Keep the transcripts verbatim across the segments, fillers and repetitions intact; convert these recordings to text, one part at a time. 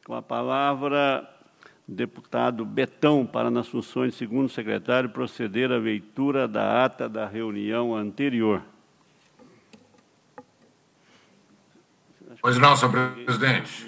Com a palavra, deputado Betão, para, nas funções de segundo secretário, proceder à leitura da ata da reunião anterior. Pois não, senhor presidente.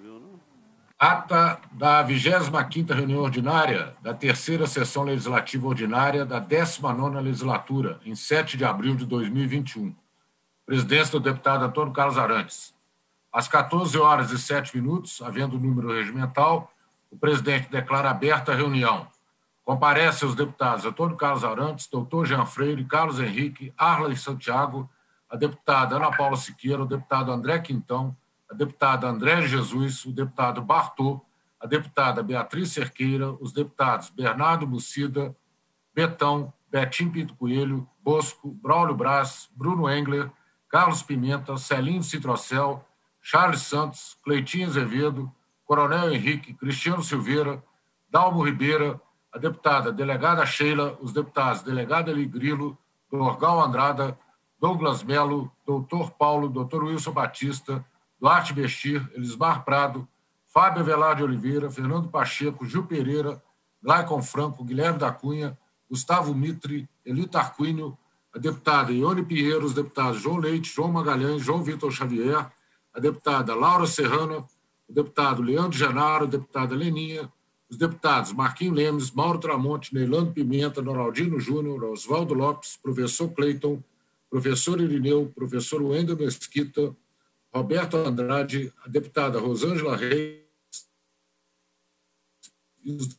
Ata da vigésima quinta reunião ordinária da terceira sessão legislativa ordinária da décima nona legislatura, em sete de abril de dois mil e vinte e um. Presidência do deputado Antônio Carlos Arantes. Às quatorze horas e sete minutos, havendo número regimental, o presidente declara aberta a reunião. Comparecem os deputados Antônio Carlos Arantes, doutor Jean Freire, Carlos Henrique, Arley Santiago, a deputada Ana Paula Siqueira, o deputado André Quintão, a deputada André Jesus, o deputado Bartô, a deputada Beatriz Cerqueira, os deputados Bernardo Mucida, Betão, Betim Pinto Coelho, Bosco, Braulio Braz, Bruno Engler, Carlos Pimenta, Celinho Citrocel, Charles Santos, Cleitinho Azevedo, Coronel Henrique, Cristiano Silveira, Dalmo Ribeira, a deputada delegada Sheila, os deputados delegado Eli Grilo, Dorgal Andrada, Douglas Melo, doutor Paulo, doutor Wilson Batista, Duarte Bestir, Elismar Prado, Fábio Avelar de Oliveira, Fernando Pacheco, Gil Pereira, Glaicon Franco, Guilherme da Cunha, Gustavo Mitre, Eli Tarquínio, a deputada Ione Pinheiro, os deputados João Leite, João Magalhães, João Vitor Xavier, a deputada Laura Serrano, o deputado Leandro Genaro, a deputada Leninha, os deputados Marquinhos Lemes, Mauro Tramonte, Neilando Pimenta, Noraldino Júnior, Oswaldo Lopes, professor Cleiton, professor Irineu, professor Wendel Mesquita, Roberto Andrade, a deputada Rosângela Reis, e os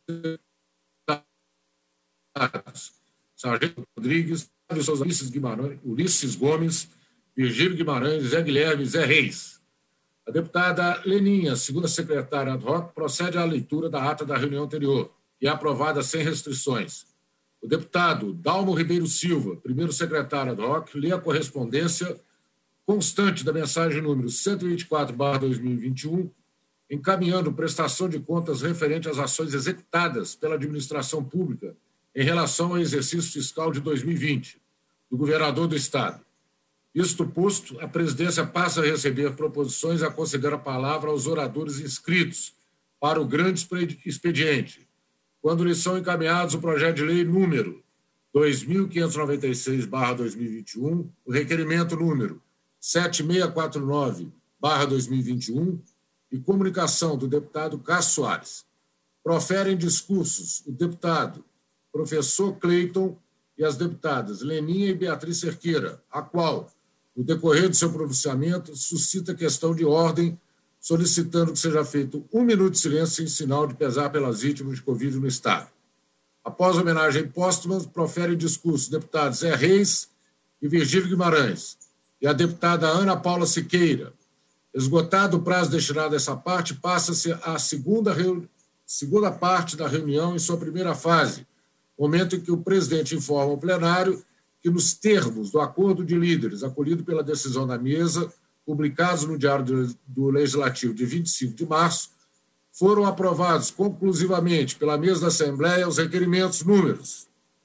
deputados Sargento Rodrigues, Ulisses Guimarães, Ulisses Gomes, Virgílio Guimarães, Zé Guilherme, Zé Reis. A deputada Leninha, segunda secretária ad hoc, procede à leitura da ata da reunião anterior e é aprovada sem restrições. O deputado Dalmo Ribeiro Silva, primeiro secretário ad hoc, lê a correspondência constante da mensagem número cento e vinte e quatro barra dois mil e vinte e um, encaminhando prestação de contas referente às ações executadas pela administração pública em relação ao exercício fiscal de dois mil e vinte, do governador do Estado. Isto posto, a presidência passa a receber proposições a conceder a palavra aos oradores inscritos para o grande expediente, quando lhes são encaminhados o projeto de lei número dois mil quinhentos e noventa e seis barra dois mil e vinte e um, o requerimento número sete mil seiscentos e quarenta e nove barra dois mil e vinte e um e comunicação do deputado Cássio Soares. Proferem discursos o deputado professor Cleiton e as deputadas Leninha e Beatriz Cerqueira, a qual, no decorrer do seu pronunciamento, suscita questão de ordem, solicitando que seja feito um minuto de silêncio em sinal de pesar pelas vítimas de Covid no Estado. Após a homenagem póstuma, proferem discurso os deputados Zé Reis e Virgílio Guimarães e a deputada Ana Paula Siqueira. Esgotado o prazo destinado a essa parte, passa-se a segunda, reu... segunda parte da reunião em sua primeira fase, momento em que o presidente informa ao plenário que, nos termos do acordo de líderes acolhido pela decisão da mesa, publicados no Diário do Legislativo de vinte e cinco de março, foram aprovados conclusivamente pela mesa da Assembleia os requerimentos números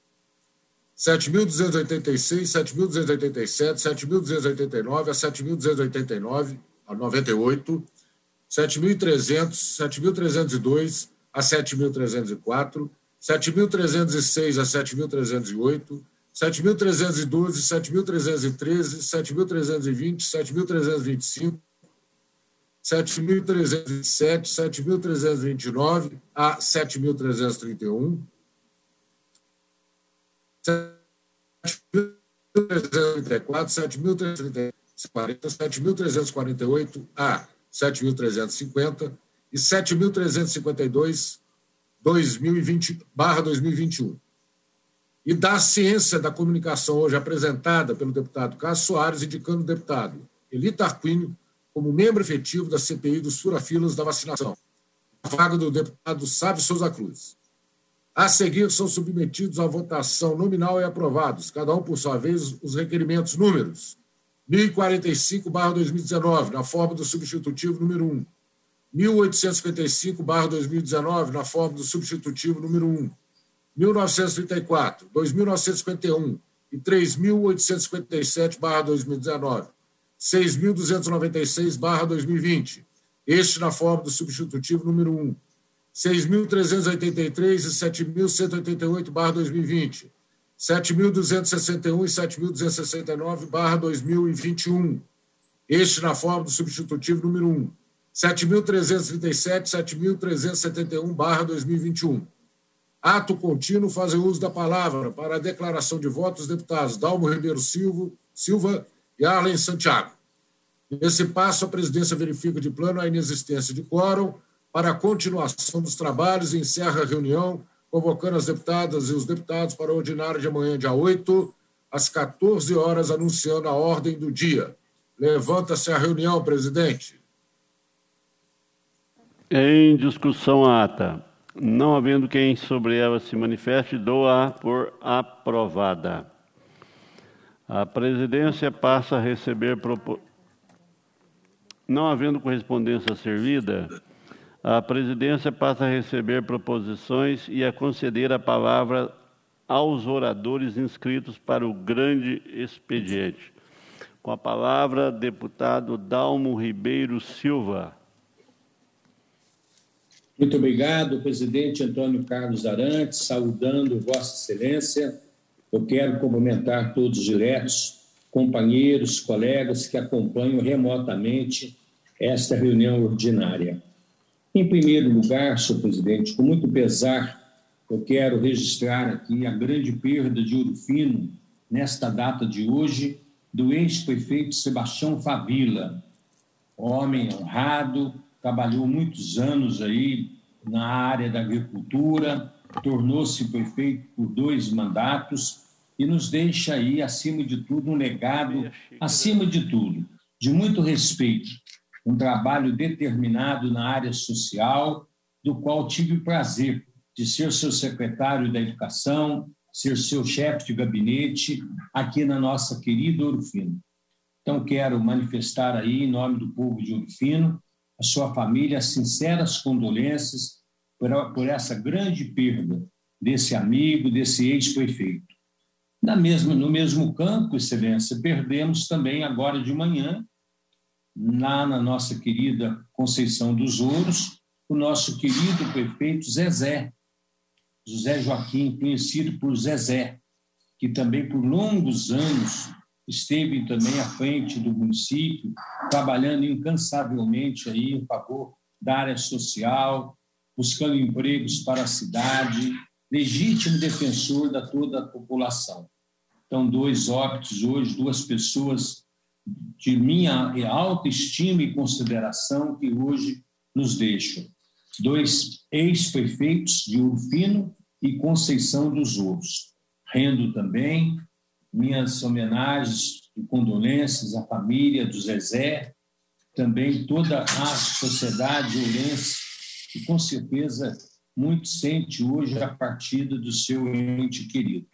sete mil duzentos e oitenta e seis, sete mil duzentos e oitenta e sete, sete mil duzentos e oitenta e nove a sete mil duzentos e oitenta e nove a noventa e oito, sete mil e trezentos, sete mil trezentos e dois a sete mil trezentos e quatro, sete mil trezentos e seis a sete mil trezentos e oito, sete mil trezentos e doze, sete mil trezentos e treze, sete mil trezentos e vinte, sete mil trezentos e vinte e cinco, sete mil trezentos e vinte e sete, sete mil trezentos e vinte e nove a sete mil trezentos e trinta e um, sete mil trezentos e trinta e quatro, sete mil trezentos e quarenta, sete mil trezentos e quarenta e oito a sete mil trezentos e cinquenta e sete mil trezentos e cinquenta e dois barra dois mil e vinte e um. E da ciência da comunicação hoje apresentada pelo deputado Cássio Soares, indicando o deputado Eli Tarquínio como membro efetivo da C P I dos fura-filas da vacinação, a vaga do deputado Sávio Souza Cruz. A seguir, são submetidos à votação nominal e aprovados, cada um por sua vez, os requerimentos números mil e quarenta e cinco barra dois mil e dezenove, na forma do substitutivo número um, mil oitocentos e cinquenta e cinco barra dois mil e dezenove, na forma do substitutivo número um, mil novecentos e trinta e quatro, dois mil novecentos e cinquenta e um e três mil oitocentos e cinquenta e sete barra dois mil e dezenove, seis mil duzentos e noventa e seis barra dois mil e vinte, este na forma do substitutivo número um, seis mil trezentos e oitenta e três e sete mil cento e oitenta e oito barra dois mil e vinte, sete mil duzentos e sessenta e um e sete mil duzentos e sessenta e nove barra dois mil e vinte e um, este na forma do substitutivo número um, sete mil trezentos e trinta e sete e sete mil trezentos e setenta e um barra dois mil e vinte e um. Ato contínuo fazem uso da palavra para a declaração de votos os deputados Dalmo Ribeiro Silva, Silva e Arlen Santiago. Nesse passo, a presidência verifica de plano a inexistência de quórum para a continuação dos trabalhos e encerra a reunião, convocando as deputadas e os deputados para o ordinário de amanhã, dia oito, às quatorze horas, anunciando a ordem do dia. Levanta-se a reunião, presidente. Em discussão a ata. Não havendo quem sobre ela se manifeste, dou-a por aprovada. A presidência passa a receber... Propo... Não havendo correspondência servida, a presidência passa a receber proposições e a conceder a palavra aos oradores inscritos para o grande expediente. Com a palavra, deputado Dalmo Ribeiro Silva. Muito obrigado, presidente Antônio Carlos Arantes, saudando Vossa Excelência. Eu quero cumprimentar todos os diretos, companheiros, colegas que acompanham remotamente esta reunião ordinária. Em primeiro lugar, senhor presidente, com muito pesar, eu quero registrar aqui a grande perda de Ouro Fino, nesta data de hoje, do ex-prefeito Sebastião Favila, homem honrado, trabalhou muitos anos aí na área da agricultura, tornou-se prefeito por dois mandatos e nos deixa aí, acima de tudo, um legado, acima de tudo, de muito respeito, um trabalho determinado na área social, do qual tive o prazer de ser seu secretário da Educação, ser seu chefe de gabinete aqui na nossa querida Ouro Fino. Então, quero manifestar aí, em nome do povo de Ouro Fino, a sua família, sinceras condolências por, por essa grande perda desse amigo, desse ex-prefeito. Na mesma, no mesmo campo, Excelência, perdemos também agora de manhã, lá na nossa querida Conceição dos Ouros, o nosso querido prefeito Zezé, José Joaquim, conhecido por Zezé, que também por longos anos esteve também à frente do município, trabalhando incansavelmente aí em favor da área social, buscando empregos para a cidade, legítimo defensor da toda a população. Então, dois óbitos hoje, duas pessoas de minha alta estima e consideração que hoje nos deixam. Dois ex-prefeitos de Ouro Fino e Conceição dos Ouros. Rendo também minhas homenagens e condolências à família do Zezé, também toda a sociedade ourense, que com certeza muito sente hoje a partida do seu ente querido.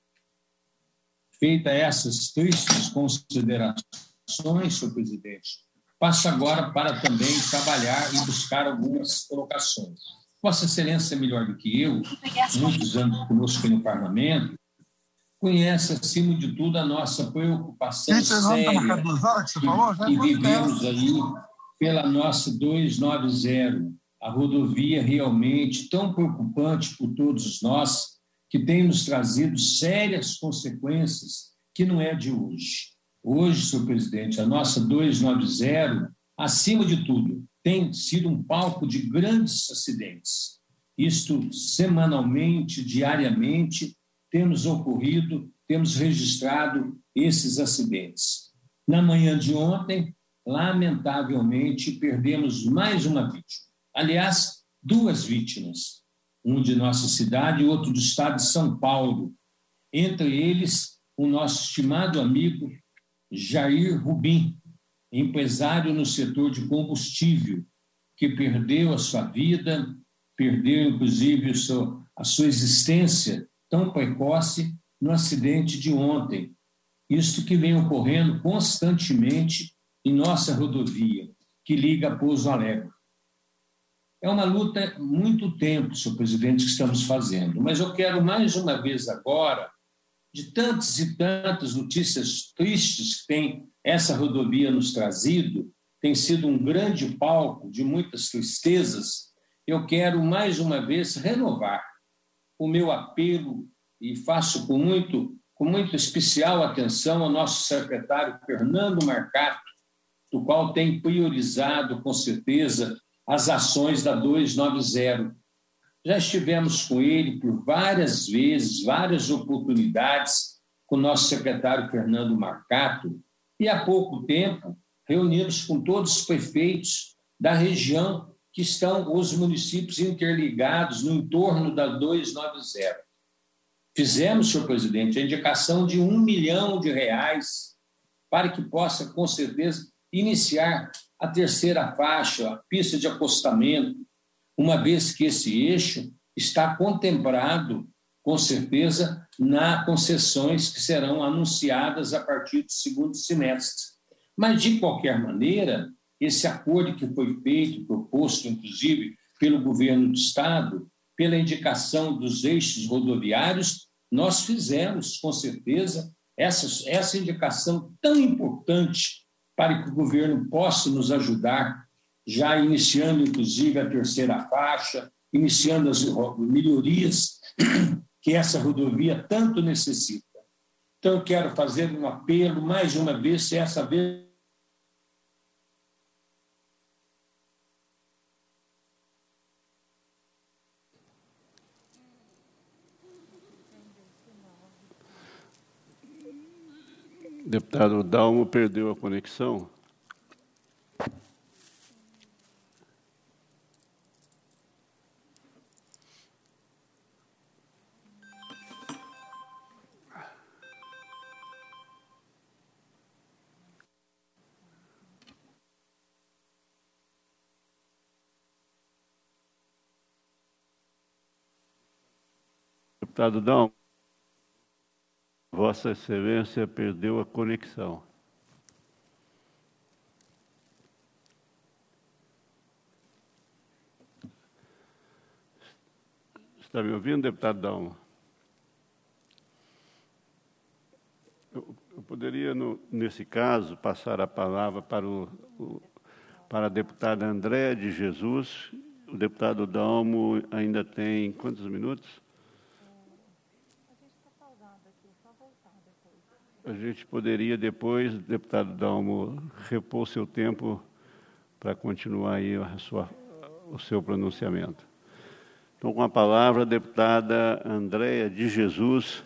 Feita essas tristes considerações, senhor presidente, passo agora para também trabalhar e buscar algumas colocações. Vossa Excelência é melhor do que eu, muitos anos conosco no parlamento, conhece, acima de tudo, a nossa preocupação Gente, séria tá duas horas que, você falou, já que vivemos aí pela nossa duzentos e noventa, a rodovia realmente tão preocupante por todos nós, que tem nos trazido sérias consequências que não é de hoje. Hoje, senhor presidente, a nossa duzentos e noventa, acima de tudo, tem sido um palco de grandes acidentes. Isto semanalmente, diariamente, temos ocorrido, temos registrado esses acidentes. Na manhã de ontem, lamentavelmente, perdemos mais uma vítima. Aliás, duas vítimas, um de nossa cidade e outro do estado de São Paulo. Entre eles, o nosso estimado amigo Jair Rubim, empresário no setor de combustível, que perdeu a sua vida, perdeu, inclusive, a sua existência tão precoce no acidente de ontem. Isto que vem ocorrendo constantemente em nossa rodovia, que liga a Pouso Alegre. É uma luta muito tempo, senhor presidente, que estamos fazendo, mas eu quero mais uma vez agora, de tantas e tantas notícias tristes que tem essa rodovia nos trazido, tem sido um grande palco de muitas tristezas, eu quero, mais uma vez, renovar o meu apelo e faço com muito, com muito especial atenção ao nosso secretário Fernando Marcato, do qual tem priorizado, com certeza, as ações da duzentos e noventa. Já estivemos com ele por várias vezes, várias oportunidades, com o nosso secretário Fernando Marcato, e há pouco tempo reunimos com todos os prefeitos da região que estão os municípios interligados no entorno da duzentos e noventa. Fizemos, senhor presidente, a indicação de um milhão de reais para que possa, com certeza, iniciar a terceira faixa, a pista de acostamento, uma vez que esse eixo está contemplado, com certeza, nas concessões que serão anunciadas a partir do segundo semestre. Mas, de qualquer maneira, esse acordo que foi feito, proposto, inclusive, pelo governo do Estado, pela indicação dos eixos rodoviários, nós fizemos, com certeza, essa, essa indicação tão importante para que o governo possa nos ajudar, já iniciando, inclusive, a terceira faixa, iniciando as melhorias que essa rodovia tanto necessita. Então, eu quero fazer um apelo, mais uma vez, se essa vez... Deputado Dalmo perdeu a conexão. Deputado Dalmo, Vossa Excelência perdeu a conexão. Está me ouvindo, deputado Dalmo? Eu, eu poderia, no, nesse caso, passar a palavra para, o, o, para a deputada Andréa de Jesus. O deputado Dalmo ainda tem quantos minutos? A gente poderia depois, deputado Dalmo, repor seu tempo para continuar aí a sua, o seu pronunciamento. Então, com a palavra, a deputada Andréa de Jesus,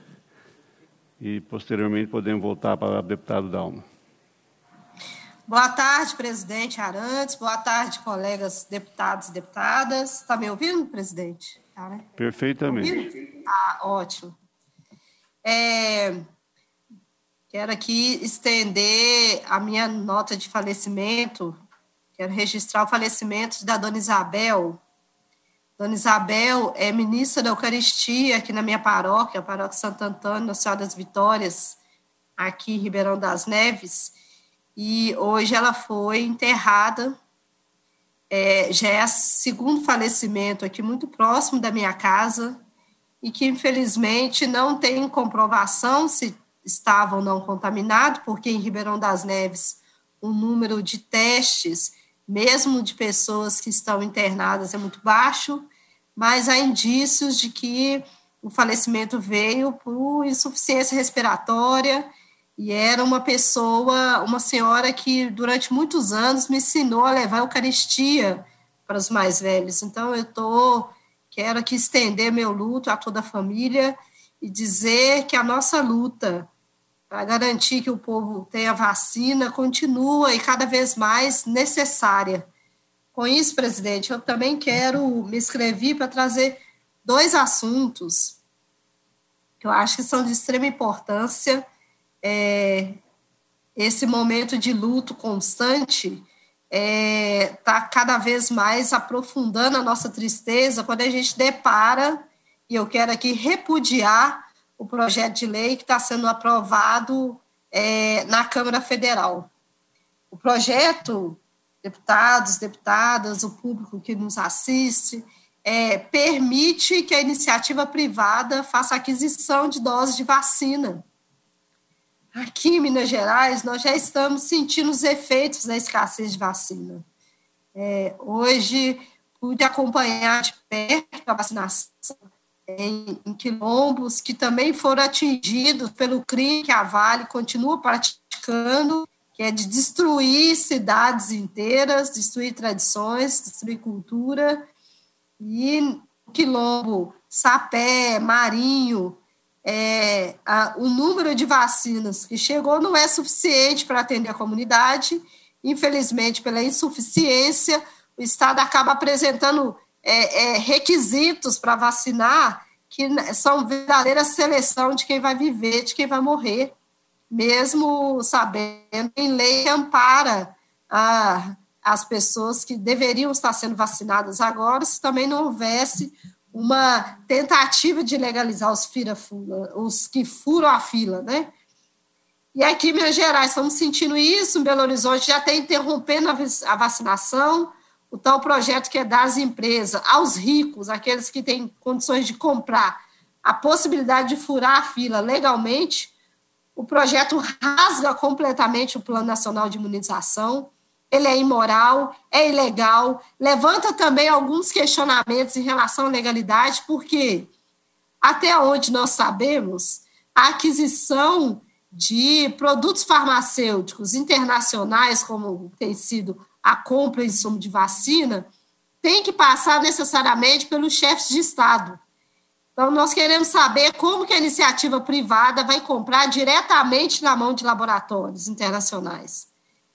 e posteriormente podemos voltar para o deputado Dalmo. Boa tarde, presidente Arantes. Boa tarde, colegas deputados e deputadas. Está me ouvindo, presidente? Tá, né? Perfeitamente. Ah, ótimo. É... Quero aqui estender a minha nota de falecimento, quero registrar o falecimento da dona Isabel. Dona Isabel é ministra da Eucaristia aqui na minha paróquia, a paróquia Santo Antônio, Nossa Senhora das Vitórias, aqui em Ribeirão das Neves, e hoje ela foi enterrada, é, já é o segundo falecimento aqui, muito próximo da minha casa, e que infelizmente não tem comprovação se estava ou não contaminado, porque em Ribeirão das Neves o número de testes, mesmo de pessoas que estão internadas, é muito baixo, mas há indícios de que o falecimento veio por insuficiência respiratória, e era uma pessoa, uma senhora que durante muitos anos me ensinou a levar a Eucaristia para os mais velhos. Então, eu tô, quero aqui estender meu luto a toda a família e dizer que a nossa luta para garantir que o povo tenha vacina, continua e cada vez mais necessária. Com isso, presidente, eu também quero me inscrever para trazer dois assuntos que eu acho que são de extrema importância. É, esse momento de luto constante está é, cada vez mais aprofundando a nossa tristeza quando a gente depara, e eu quero aqui repudiar o projeto de lei que está sendo aprovado é, na Câmara Federal. O projeto, deputados, deputadas, o público que nos assiste, é, permite que a iniciativa privada faça aquisição de doses de vacina. aqui em Minas Gerais, nós já estamos sentindo os efeitos da escassez de vacina. É, hoje, pude acompanhar de perto a vacinação em, em quilombos que também foram atingidos pelo crime que a Vale continua praticando, que é de destruir cidades inteiras, destruir tradições, destruir cultura. E no quilombo, Sapé, Marinho, é, a, o número de vacinas que chegou não é suficiente para atender a comunidade. Infelizmente, pela insuficiência, o Estado acaba apresentando é, é, requisitos para vacinar que são verdadeira seleção de quem vai viver, de quem vai morrer, mesmo sabendo em lei que ampara a, as pessoas que deveriam estar sendo vacinadas agora, se também não houvesse uma tentativa de legalizar os, fila-fula, os que furam a fila, né? E aqui em Minas Gerais estamos sentindo isso, em Belo Horizonte já está interrompendo a vacinação, o tal projeto que é dar às empresas, aos ricos, aqueles que têm condições de comprar, a possibilidade de furar a fila legalmente. O projeto rasga completamente o Plano Nacional de Imunização, ele é imoral, é ilegal, levanta também alguns questionamentos em relação à legalidade, porque até onde nós sabemos, a aquisição de produtos farmacêuticos internacionais, como tem sido a compra e insumo de vacina, tem que passar necessariamente pelos chefes de Estado. Então, nós queremos saber como que a iniciativa privada vai comprar diretamente na mão de laboratórios internacionais.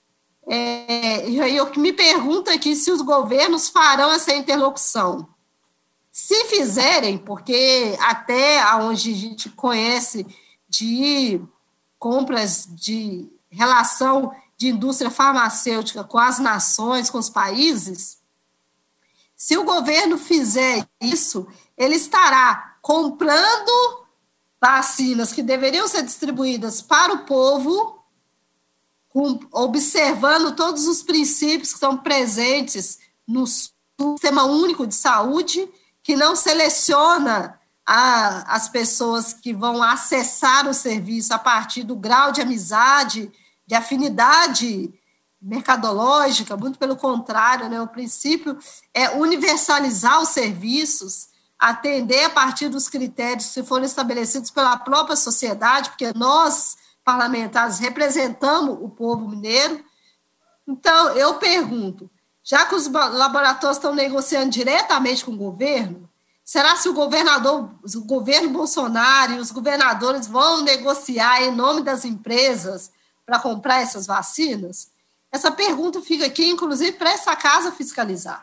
É, e aí eu me pergunto aqui se os governos farão essa interlocução. Se fizerem, porque até onde a gente conhece de compras de relação de indústria farmacêutica com as nações, com os países, se o governo fizer isso, ele estará comprando vacinas que deveriam ser distribuídas para o povo, com, observando todos os princípios que estão presentes no Sistema Único de Saúde, que não seleciona a, as pessoas que vão acessar o serviço a partir do grau de amizade, de afinidade mercadológica, muito pelo contrário, né? O princípio é universalizar os serviços, atender a partir dos critérios que foram estabelecidos pela própria sociedade, porque nós, parlamentares, representamos o povo mineiro. Então, eu pergunto, já que os laboratórios estão negociando diretamente com o governo, será que o governador, o governo Bolsonaro e os governadores vão negociar em nome das empresas para comprar essas vacinas? Essa pergunta fica aqui, inclusive, para essa casa fiscalizar.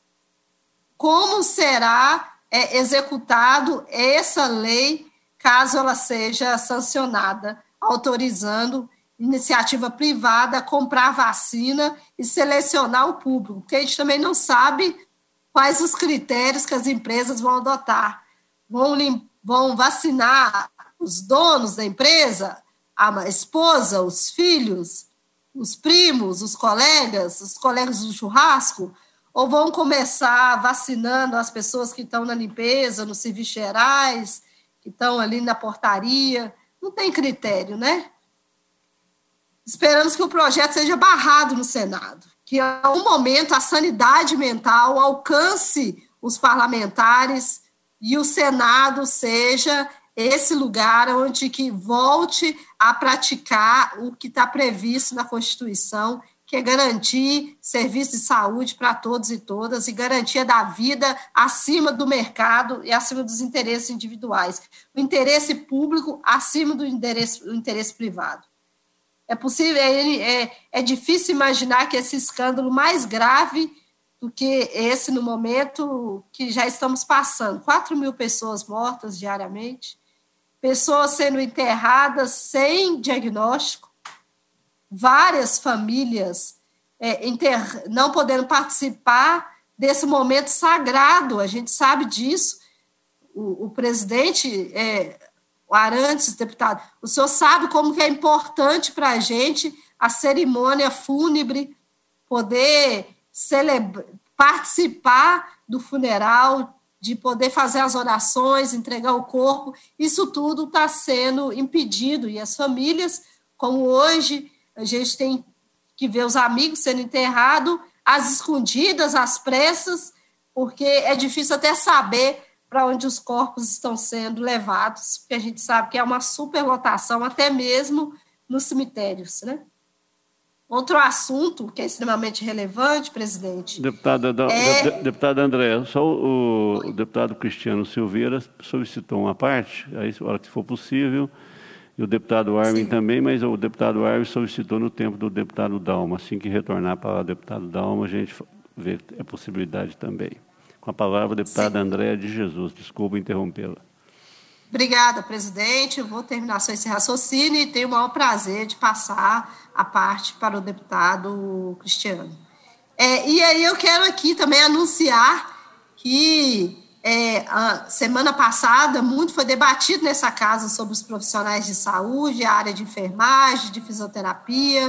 Como será é, executado essa lei, caso ela seja sancionada, autorizando iniciativa privada a comprar vacina e selecionar o público? Porque a gente também não sabe quais os critérios que as empresas vão adotar. Vão, vão vacinar os donos da empresa, a esposa, os filhos, os primos, os colegas, os colegas do churrasco, ou vão começar vacinando as pessoas que estão na limpeza, nos serviços gerais, que estão ali na portaria? Não tem critério, né? Esperamos que o projeto seja barrado no Senado, que em algum momento a sanidade mental alcance os parlamentares e o Senado seja esse lugar onde que volte a praticar o que está previsto na Constituição, que é garantir serviço de saúde para todos e todas e garantia da vida acima do mercado e acima dos interesses individuais. O interesse público acima do interesse, do interesse privado. É possível, é, é, é difícil imaginar que esse escândalo mais grave do que esse no momento que já estamos passando. quatro mil pessoas mortas diariamente, pessoas sendo enterradas sem diagnóstico, várias famílias é, inter... não podendo participar desse momento sagrado, a gente sabe disso. O, o presidente, é, o Arantes, deputado, o senhor sabe como que é importante para a gente a cerimônia fúnebre, poder celebra... participar do funeral, de poder fazer as orações, entregar o corpo. Isso tudo está sendo impedido, e as famílias como hoje a gente tem que ver os amigos sendo enterrados, às escondidas, às pressas, porque é difícil até saber para onde os corpos estão sendo levados, porque a gente sabe que é uma superlotação, até mesmo nos cemitérios, né? Outro assunto que é extremamente relevante, presidente... Deputada, é... deputada André, só o, o deputado Cristiano Silveira solicitou uma parte, aí, na hora que for possível, e o deputado Armin Sim. também, mas o deputado Armin solicitou no tempo do deputado Dalma. Assim que retornar para o deputado Dalma, a gente vê a possibilidade também. Com a palavra, a deputada Sim. Andréa de Jesus. Desculpa interrompê-la. Obrigada, presidente. Eu vou terminar só esse raciocínio e tenho o maior prazer de passar a parte para o deputado Cristiano. É, e aí eu quero aqui também anunciar que é, a semana passada muito foi debatido nessa casa sobre os profissionais de saúde, a área de enfermagem, de fisioterapia,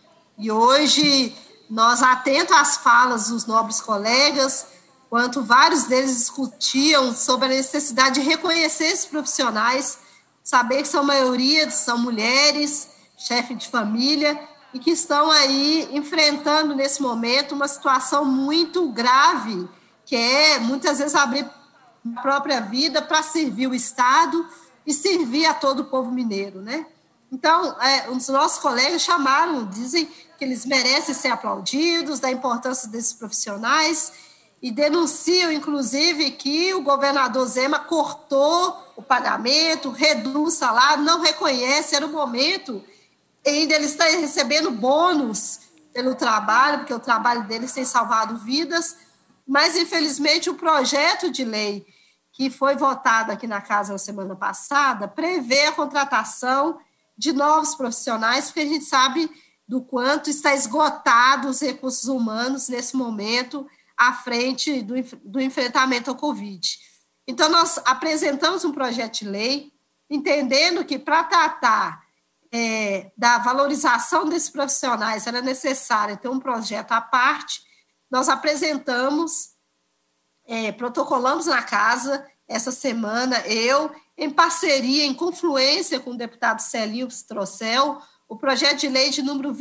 e hoje nós, atentos às falas dos nobres colegas, quanto vários deles discutiam sobre a necessidade de reconhecer esses profissionais, saber que são maioria, são mulheres, chefe de família, e que estão aí enfrentando, nesse momento, uma situação muito grave, que é, muitas vezes, abrir a própria vida para servir o Estado e servir a todo o povo mineiro, né? Então, é, os nossos colegas chamaram, dizem que eles merecem ser aplaudidos, da importância desses profissionais, e denunciam, inclusive, que o governador Zema cortou o pagamento, reduz o salário, não reconhece, era o momento, ainda eles estão recebendo bônus pelo trabalho, porque o trabalho deles tem salvado vidas, mas, infelizmente, o projeto de lei que foi votado aqui na Casa na semana passada prevê a contratação de novos profissionais, porque a gente sabe do quanto está esgotado os recursos humanos nesse momento, à frente do, do enfrentamento ao Covid. Então, nós apresentamos um projeto de lei, entendendo que, para tratar é, da valorização desses profissionais, era necessário ter um projeto à parte. Nós apresentamos, é, protocolamos na casa, essa semana, eu, em parceria, em confluência com o deputado Celinho Strocel, o projeto de lei de número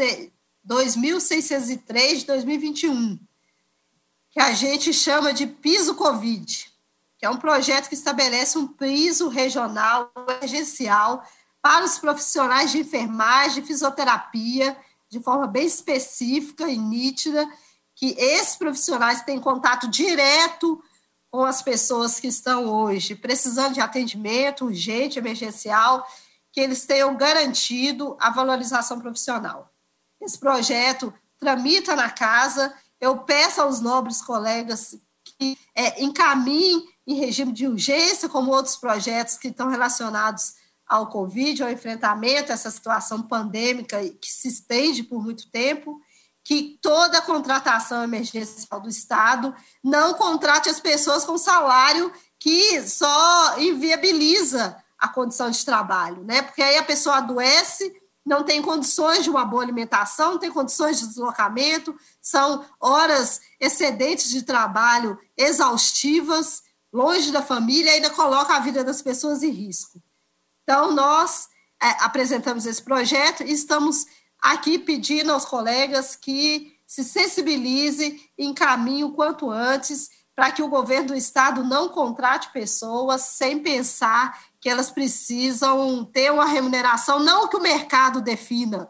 dois mil seiscentos e três de dois mil e vinte e um, que a gente chama de Piso Covid, que é um projeto que estabelece um piso regional emergencial para os profissionais de enfermagem, fisioterapia, de forma bem específica e nítida, que esses profissionais têm contato direto com as pessoas que estão hoje precisando de atendimento urgente, emergencial, que eles tenham garantido a valorização profissional. Esse projeto tramita na casa. Eu peço aos nobres colegas que é, encaminhem em regime de urgência, como outros projetos que estão relacionados ao Covid, ao enfrentamento a essa situação pandêmica que se estende por muito tempo, que toda a contratação emergencial do Estado não contrate as pessoas com salário que só inviabiliza a condição de trabalho, né? Porque aí a pessoa adoece, não tem condições de uma boa alimentação, não tem condições de deslocamento, são horas excedentes de trabalho exaustivas, longe da família, e ainda coloca a vida das pessoas em risco. Então, nós é, apresentamos esse projeto e estamos aqui pedindo aos colegas que se sensibilizem e encaminhem o quanto antes para que o governo do Estado não contrate pessoas sem pensar que elas precisam ter uma remuneração, não que o mercado defina,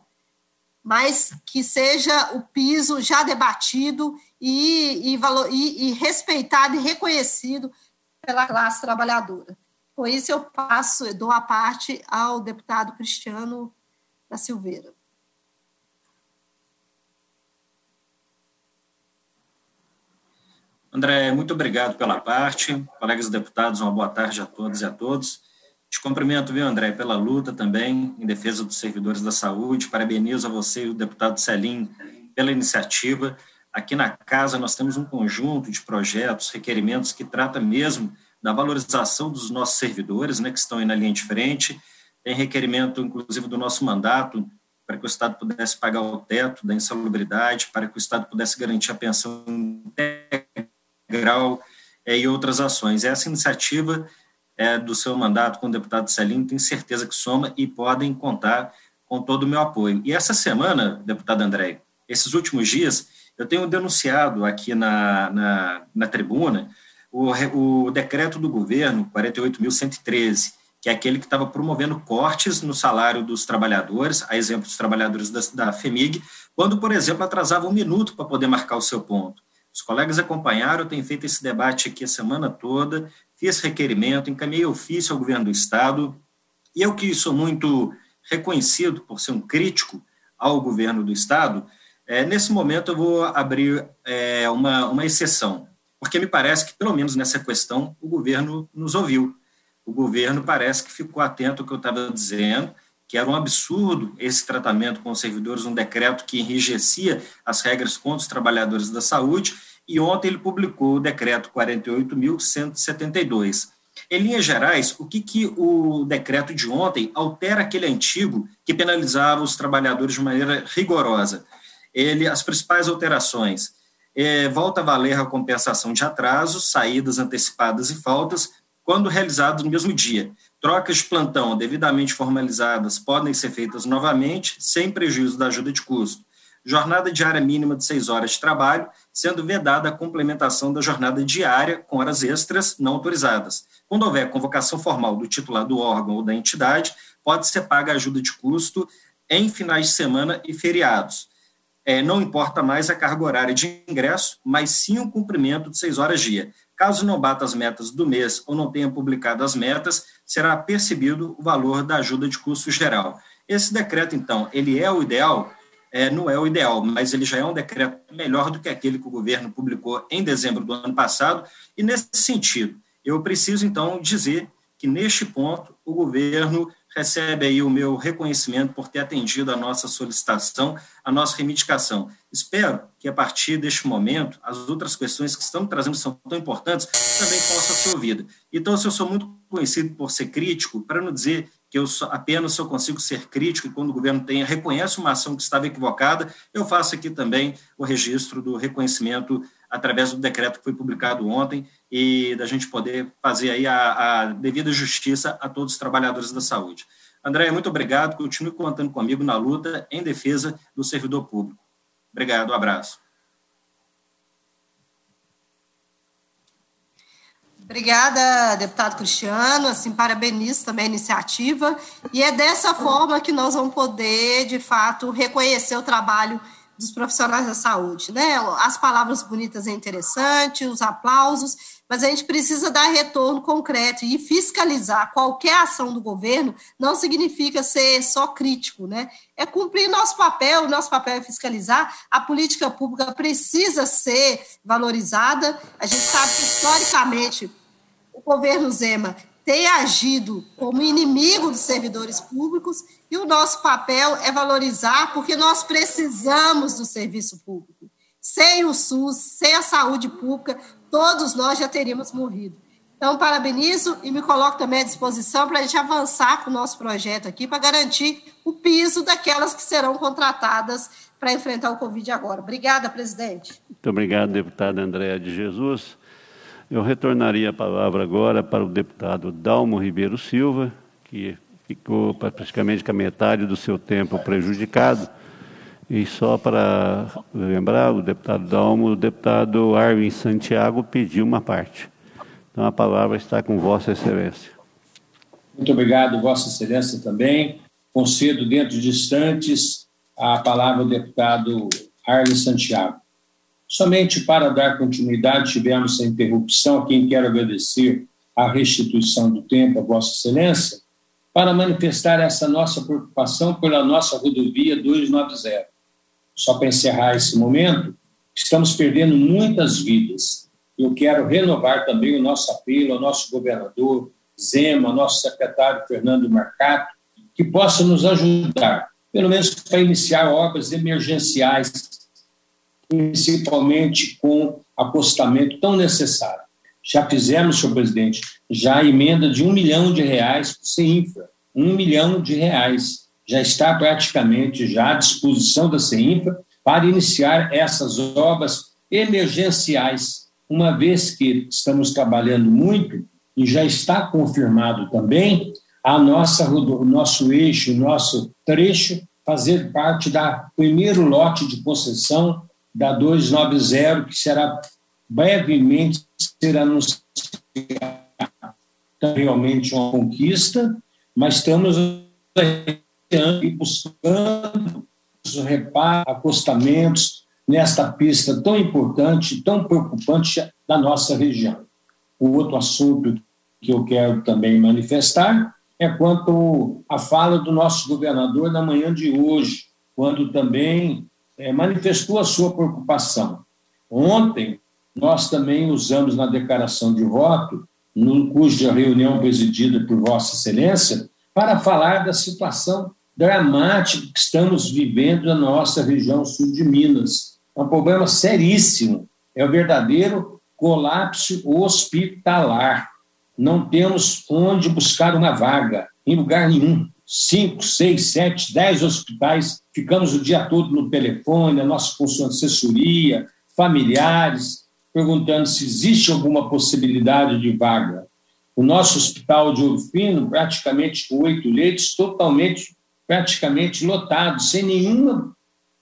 mas que seja o piso já debatido e, e, valor, e, e respeitado e reconhecido pela classe trabalhadora. Com isso, eu passo, eu dou a parte ao deputado Cristiano da Silveira. André, muito obrigado pela parte. Colegas deputados, uma boa tarde a todos e a todos. Te cumprimento, viu, André, pela luta também em defesa dos servidores da saúde. Parabenizo a você e o deputado Celinho pela iniciativa. Aqui na casa nós temos um conjunto de projetos, requerimentos que trata mesmo da valorização dos nossos servidores, né, que estão aí na linha de frente. Tem requerimento, inclusive, do nosso mandato, para que o Estado pudesse pagar o teto da insalubridade, para que o Estado pudesse garantir a pensão integral é, e outras ações. Essa iniciativa é, do seu mandato com o deputado Celinho, tenho certeza que soma e podem contar com com todo o meu apoio. E essa semana, deputado André, esses últimos dias, eu tenho denunciado aqui na, na, na tribuna o, o decreto do governo quarenta e oito mil cento e treze, que é aquele que estava promovendo cortes no salário dos trabalhadores, a exemplo dos trabalhadores da, da FEMIG, quando, por exemplo, atrasava um minuto para poder marcar o seu ponto. Os colegas acompanharam, eu tenho feito esse debate aqui a semana toda, fiz requerimento, encaminhei ofício ao governo do Estado, e eu que sou muito reconhecido por ser um crítico ao governo do Estado, é, nesse momento eu vou abrir é, uma, uma exceção, porque me parece que, pelo menos nessa questão, o governo nos ouviu. O governo parece que ficou atento ao que eu estava dizendo, que era um absurdo esse tratamento com os servidores, um decreto que enrijecia as regras contra os trabalhadores da saúde, e ontem ele publicou o decreto quarenta e oito mil cento e setenta e dois. Em linhas gerais, o que, que o decreto de ontem altera aquele antigo que penalizava os trabalhadores de maneira rigorosa? Ele, as principais alterações, é, volta a valer a compensação de atrasos, saídas antecipadas e faltas, quando realizados no mesmo dia. Trocas de plantão devidamente formalizadas podem ser feitas novamente, sem prejuízo da ajuda de custo. Jornada diária mínima de seis horas de trabalho, sendo vedada a complementação da jornada diária com horas extras não autorizadas. Quando houver convocação formal do titular do órgão ou da entidade, pode ser paga a ajuda de custo em finais de semana e feriados. É, não importa mais a carga horária de ingresso, mas sim o cumprimento de seis horas dia. Caso não bata as metas do mês ou não tenha publicado as metas, será percebido o valor da ajuda de custo geral. Esse decreto, então, ele é o ideal? É, não é o ideal, mas ele já é um decreto melhor do que aquele que o governo publicou em dezembro do ano passado, e nesse sentido, eu preciso, então, dizer que, neste ponto, o governo recebe aí o meu reconhecimento por ter atendido a nossa solicitação, a nossa reivindicação. Espero que, a partir deste momento, as outras questões que estamos trazendo são tão importantes, também possam ser ouvidas. Então, se eu sou muito conhecido por ser crítico, para não dizer que eu só, apenas só consigo ser crítico e quando o governo tem, reconhece uma ação que estava equivocada, eu faço aqui também o registro do reconhecimento através do decreto que foi publicado ontem e da gente poder fazer aí a, a devida justiça a todos os trabalhadores da saúde. André, muito obrigado, continue contando comigo na luta em defesa do servidor público. Obrigado, um abraço. Obrigada, deputado Cristiano, assim, parabenizo também a iniciativa, e é dessa forma que nós vamos poder, de fato, reconhecer o trabalho dos profissionais da saúde, né? As palavras bonitas é interessante, os aplausos, mas a gente precisa dar retorno concreto e fiscalizar qualquer ação do governo não significa ser só crítico, né? É cumprir nosso papel, nosso papel é fiscalizar, a política pública precisa ser valorizada, a gente sabe que, historicamente, o governo Zema tem agido como inimigo dos servidores públicos e o nosso papel é valorizar, porque nós precisamos do serviço público. Sem o SUS, sem a saúde pública, todos nós já teríamos morrido. Então, parabenizo e me coloco também à disposição para a gente avançar com o nosso projeto aqui, para garantir o piso daquelas que serão contratadas para enfrentar o Covid agora. Obrigada, presidente. Muito obrigado, deputada Andréa de Jesus. Eu retornaria a palavra agora para o deputado Dalmo Ribeiro Silva, que ficou praticamente com a metade do seu tempo prejudicado. E só para lembrar, o deputado Dalmo, o deputado Arvin Santiago pediu uma parte. Então, a palavra está com Vossa Excelência. Muito obrigado, Vossa Excelência, também. Concedo, dentro de instantes, a palavra ao deputado Arvin Santiago. Somente para dar continuidade, tivemos essa interrupção, a quem quero agradecer a restituição do tempo a Vossa Excelência, para manifestar essa nossa preocupação pela nossa rodovia duzentos e noventa. Só para encerrar esse momento, estamos perdendo muitas vidas. Eu quero renovar também o nosso apelo ao nosso governador Zema, ao nosso secretário Fernando Marcato, que possa nos ajudar, pelo menos para iniciar obras emergenciais, principalmente com acostamento tão necessário. Já fizemos, senhor presidente, já a emenda de um milhão de reais para o CEINFRA, um milhão de reais. Já está praticamente já à disposição da CEINFRA para iniciar essas obras emergenciais, uma vez que estamos trabalhando muito e já está confirmado também a nossa, o nosso eixo, o nosso trecho, fazer parte da primeiro lote de concessão da duzentos e noventa, que será brevemente ser anunciada. Então, realmente uma conquista, mas estamos buscando reparos, acostamentos nesta pista tão importante, tão preocupante da nossa região. O outro assunto que eu quero também manifestar é quanto à fala do nosso governador na manhã de hoje, quando também é, manifestou a sua preocupação. Ontem, nós também usamos na declaração de voto, no cuja reunião presidida por Vossa Excelência, para falar da situação dramática que estamos vivendo na nossa região sul de Minas. É um problema seríssimo, é o verdadeiro colapso hospitalar. Não temos onde buscar uma vaga, em lugar nenhum. Cinco, seis, sete, dez hospitais, ficamos o dia todo no telefone, a nossa função de assessoria, familiares, perguntando se existe alguma possibilidade de vaga. O nosso hospital de Ouro Fino, praticamente com oito leitos, totalmente, praticamente lotado, sem nenhuma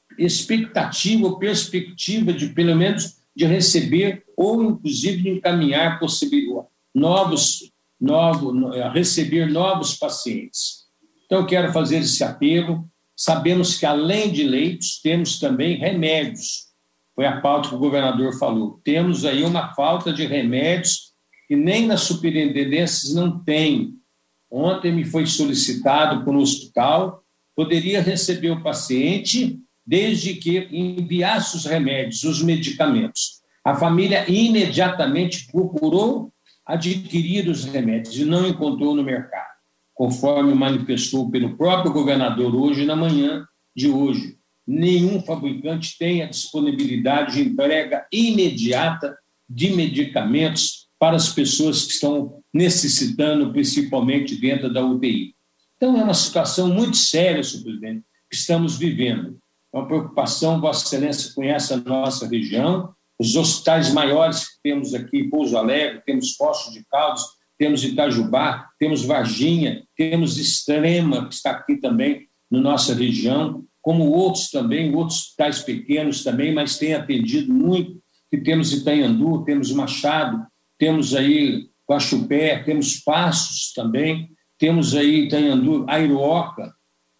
expectativa ou perspectiva de, pelo menos, de receber ou, inclusive, de encaminhar possibilidade, novos, novos, receber novos pacientes. Então, eu quero fazer esse apelo. Sabemos que, além de leitos, temos também remédios. Foi a pauta que o governador falou. Temos aí uma falta de remédios que nem nas superintendências não tem. Ontem me foi solicitado por um hospital, poderia receber o paciente desde que enviasse os remédios, os medicamentos. A família imediatamente procurou adquirir os remédios e não encontrou no mercado, conforme manifestou pelo próprio governador hoje, na manhã de hoje. Nenhum fabricante tem a disponibilidade de entrega imediata de medicamentos para as pessoas que estão necessitando, principalmente dentro da U T I. Então, é uma situação muito séria, senhor presidente, que estamos vivendo. É uma preocupação, Vossa Excelência conhece a nossa região, os hospitais maiores que temos aqui, Pouso Alegre, temos Poços de Caldas, temos Itajubá, temos Varginha, temos Extrema, que está aqui também na nossa região, como outros também, outros hospitais pequenos também, mas tem atendido muito, que temos Itanhandu, temos Machado, temos aí Guaxupé, temos Passos também, temos aí Itanhandu, Airoca,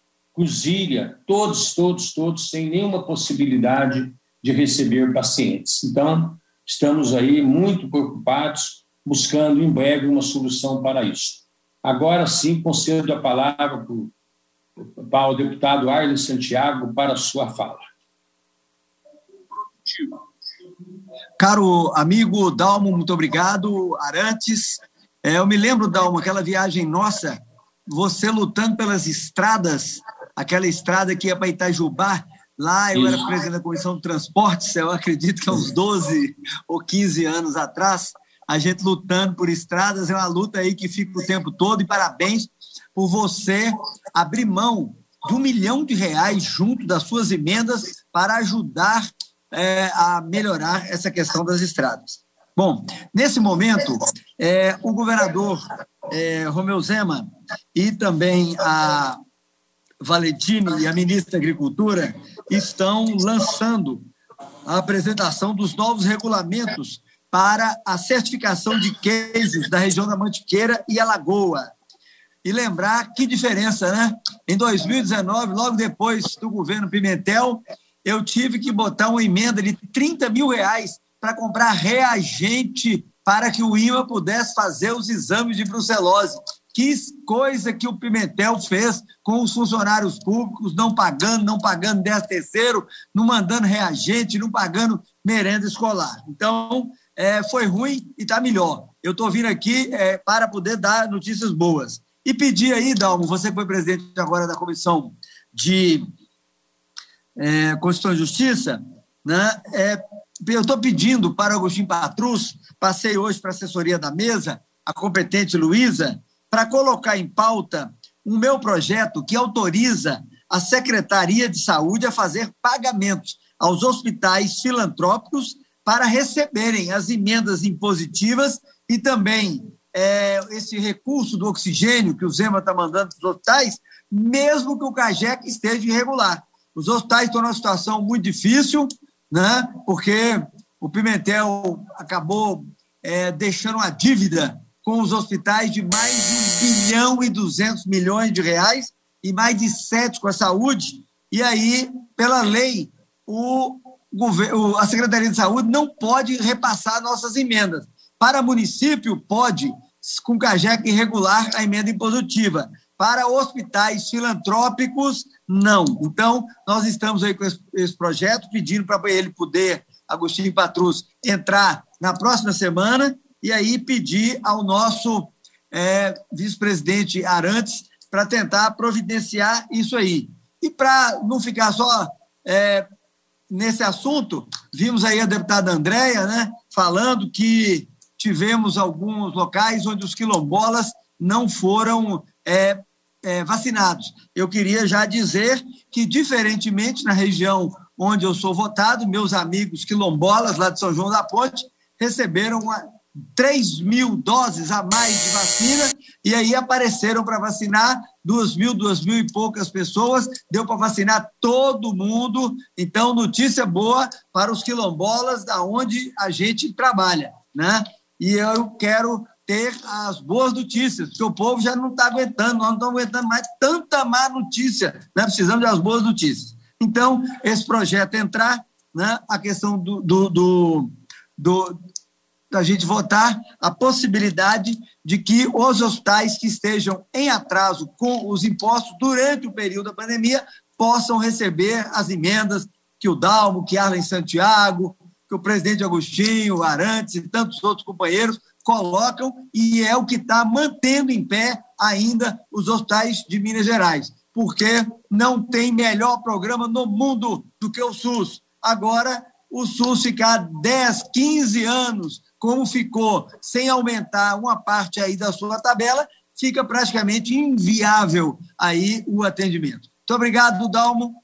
Cusília, todos, todos, todos, sem nenhuma possibilidade de receber pacientes. Então, estamos aí muito preocupados, buscando em breve uma solução para isso. Agora sim, concedo a palavra para o deputado Arlen Santiago para a sua fala. Caro amigo Dalmo, muito obrigado. Arantes, é, eu me lembro, Dalmo, aquela viagem nossa, você lutando pelas estradas, aquela estrada que ia para Itajubá. Lá eu era presidente da Comissão de Transportes, eu acredito que há uns doze ou quinze anos atrás, a gente lutando por estradas, é uma luta aí que fica o tempo todo, e parabéns por você abrir mão de um milhão de reais junto das suas emendas para ajudar é, a melhorar essa questão das estradas. Bom, nesse momento, é, o governador é, Romeu Zema e também a Valentini e a ministra da Agricultura estão lançando a apresentação dos novos regulamentos para a certificação de queijos da região da Mantiqueira e Alagoa. E lembrar que diferença, né? Em dois mil e dezenove, logo depois do governo Pimentel, eu tive que botar uma emenda de trinta mil reais para comprar reagente para que o I N M A pudesse fazer os exames de brucelose. Que coisa que o Pimentel fez com os funcionários públicos, não pagando, não pagando décimo terceiro, não mandando reagente, não pagando merenda escolar. Então, é, foi ruim e está melhor. Eu estou vindo aqui é, para poder dar notícias boas. E pedir aí, Dalmo, você que foi presidente agora da Comissão de é, Constituição e Justiça, né, é, eu estou pedindo para Agostinho Patrus, passei hoje para a assessoria da mesa, a competente Luísa, para colocar em pauta o meu projeto que autoriza a Secretaria de Saúde a fazer pagamentos aos hospitais filantrópicos para receberem as emendas impositivas e também é, esse recurso do oxigênio que o Zema está mandando para os hospitais, mesmo que o CAGEC esteja irregular. Os hospitais estão numa situação muito difícil, né, porque o Pimentel acabou é, deixando uma dívida com os hospitais de mais de um bilhão e duzentos milhões de reais e mais de sete com a saúde. E aí, pela lei, o governo, a Secretaria de Saúde não pode repassar nossas emendas. Para município, pode, com CAGEC irregular, a emenda impositiva. Para hospitais filantrópicos, não. Então, nós estamos aí com esse, esse projeto, pedindo para ele poder, Agostinho Patrus, entrar na próxima semana e aí pedir ao nosso é, vice-presidente Arantes para tentar providenciar isso aí. E para não ficar só é, nesse assunto, vimos aí a deputada Andréia, né, falando que tivemos alguns locais onde os quilombolas não foram é, é, vacinados. Eu queria já dizer que, diferentemente na região onde eu sou votado, meus amigos quilombolas lá de São João da Ponte receberam uma, três mil doses a mais de vacina e aí apareceram para vacinar duas mil, duas mil e poucas pessoas, deu para vacinar todo mundo. Então, notícia boa para os quilombolas da onde a gente trabalha, né? E eu quero ter as boas notícias, porque o povo já não está aguentando, nós não estamos aguentando mais tanta má notícia, né? Precisamos das boas notícias. Então, esse projeto entrar, né? A questão do, do, do, do da gente votar a possibilidade de que os hospitais que estejam em atraso com os impostos durante o período da pandemia possam receber as emendas que o Dalmo, que Arlen Santiago, que o presidente Agostinho, o Arantes e tantos outros companheiros colocam, e é o que está mantendo em pé ainda os hospitais de Minas Gerais, porque não tem melhor programa no mundo do que o SUS. Agora, o SUS ficar dez, quinze anos, como ficou, sem aumentar uma parte aí da sua tabela, fica praticamente inviável aí o atendimento. Muito obrigado, Dalmo.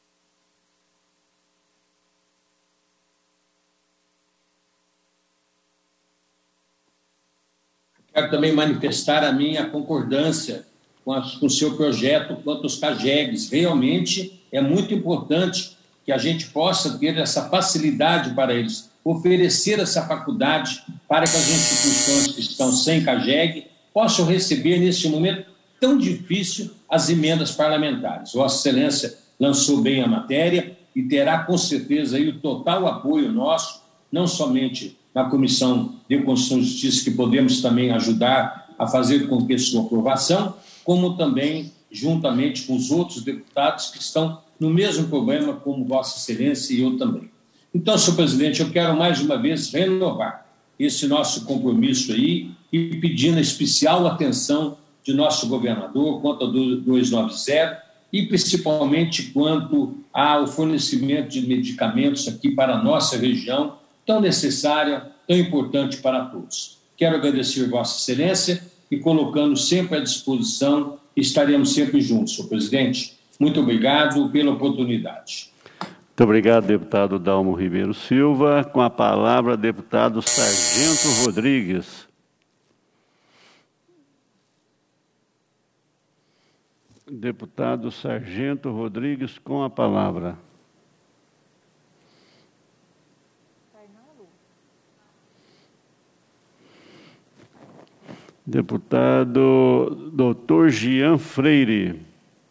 Quero também manifestar a minha concordância com, a, com o seu projeto quanto aos CAGEGs. Realmente é muito importante que a gente possa ter essa facilidade para eles, oferecer essa faculdade para que as instituições que estão sem CAGEG possam receber, neste momento tão difícil, as emendas parlamentares. Vossa Excelência lançou bem a matéria e terá, com certeza, aí, o total apoio nosso, não somente na Comissão de Constituição e Justiça, que podemos também ajudar a fazer com que sua aprovação, como também juntamente com os outros deputados que estão no mesmo problema, como Vossa Excelência e eu também. Então, senhor presidente, eu quero mais uma vez renovar esse nosso compromisso aí e pedindo a especial atenção de nosso governador quanto ao duzentos e noventa e principalmente quanto ao fornecimento de medicamentos aqui para a nossa região, tão necessária, tão importante para todos. Quero agradecer Vossa Excelência e colocando sempre à disposição, estaremos sempre juntos, senhor presidente. Muito obrigado pela oportunidade. Muito obrigado, deputado Dalmo Ribeiro Silva. Com a palavra, deputado Sargento Rodrigues. Deputado Sargento Rodrigues, com a palavra. Deputado doutor Jean Freire.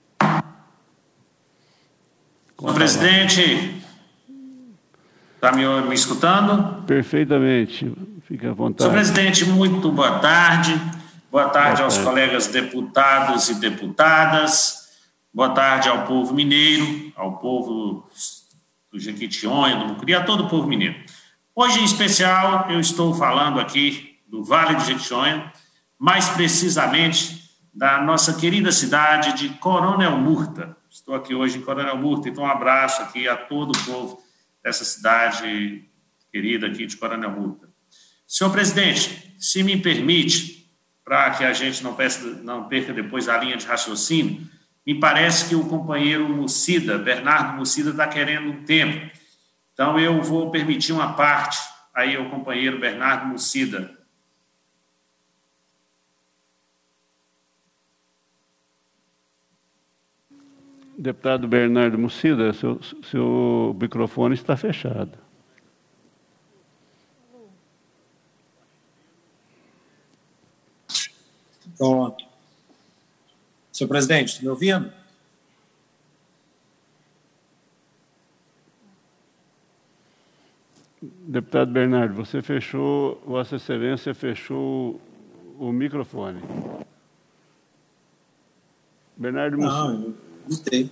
Senhor presidente, está me, me escutando? Perfeitamente, fique à vontade. Senhor presidente, muito boa tarde. Boa tarde boa aos tarde. colegas deputados e deputadas. Boa tarde ao povo mineiro, ao povo do Jequitinhonha, do Mucuri, a todo o povo mineiro. Hoje, em especial, eu estou falando aqui do Vale do Jequitinhonha, mais precisamente da nossa querida cidade de Coronel Murta. Estou aqui hoje em Coronel Murta, então um abraço aqui a todo o povo dessa cidade querida aqui de Coronel Murta. Senhor presidente, se me permite, para que a gente não, peça, não perca depois a linha de raciocínio, me parece que o companheiro Mucida, Bernardo Mucida, está querendo um tempo. Então eu vou permitir uma parte aí ao companheiro Bernardo Mucida. Deputado Bernardo Mucida, seu, seu microfone está fechado. Pronto. Senhor presidente, está me ouvindo? Deputado Bernardo, você fechou, Vossa Excelência fechou o microfone. Bernardo Mucida. Não, não tem.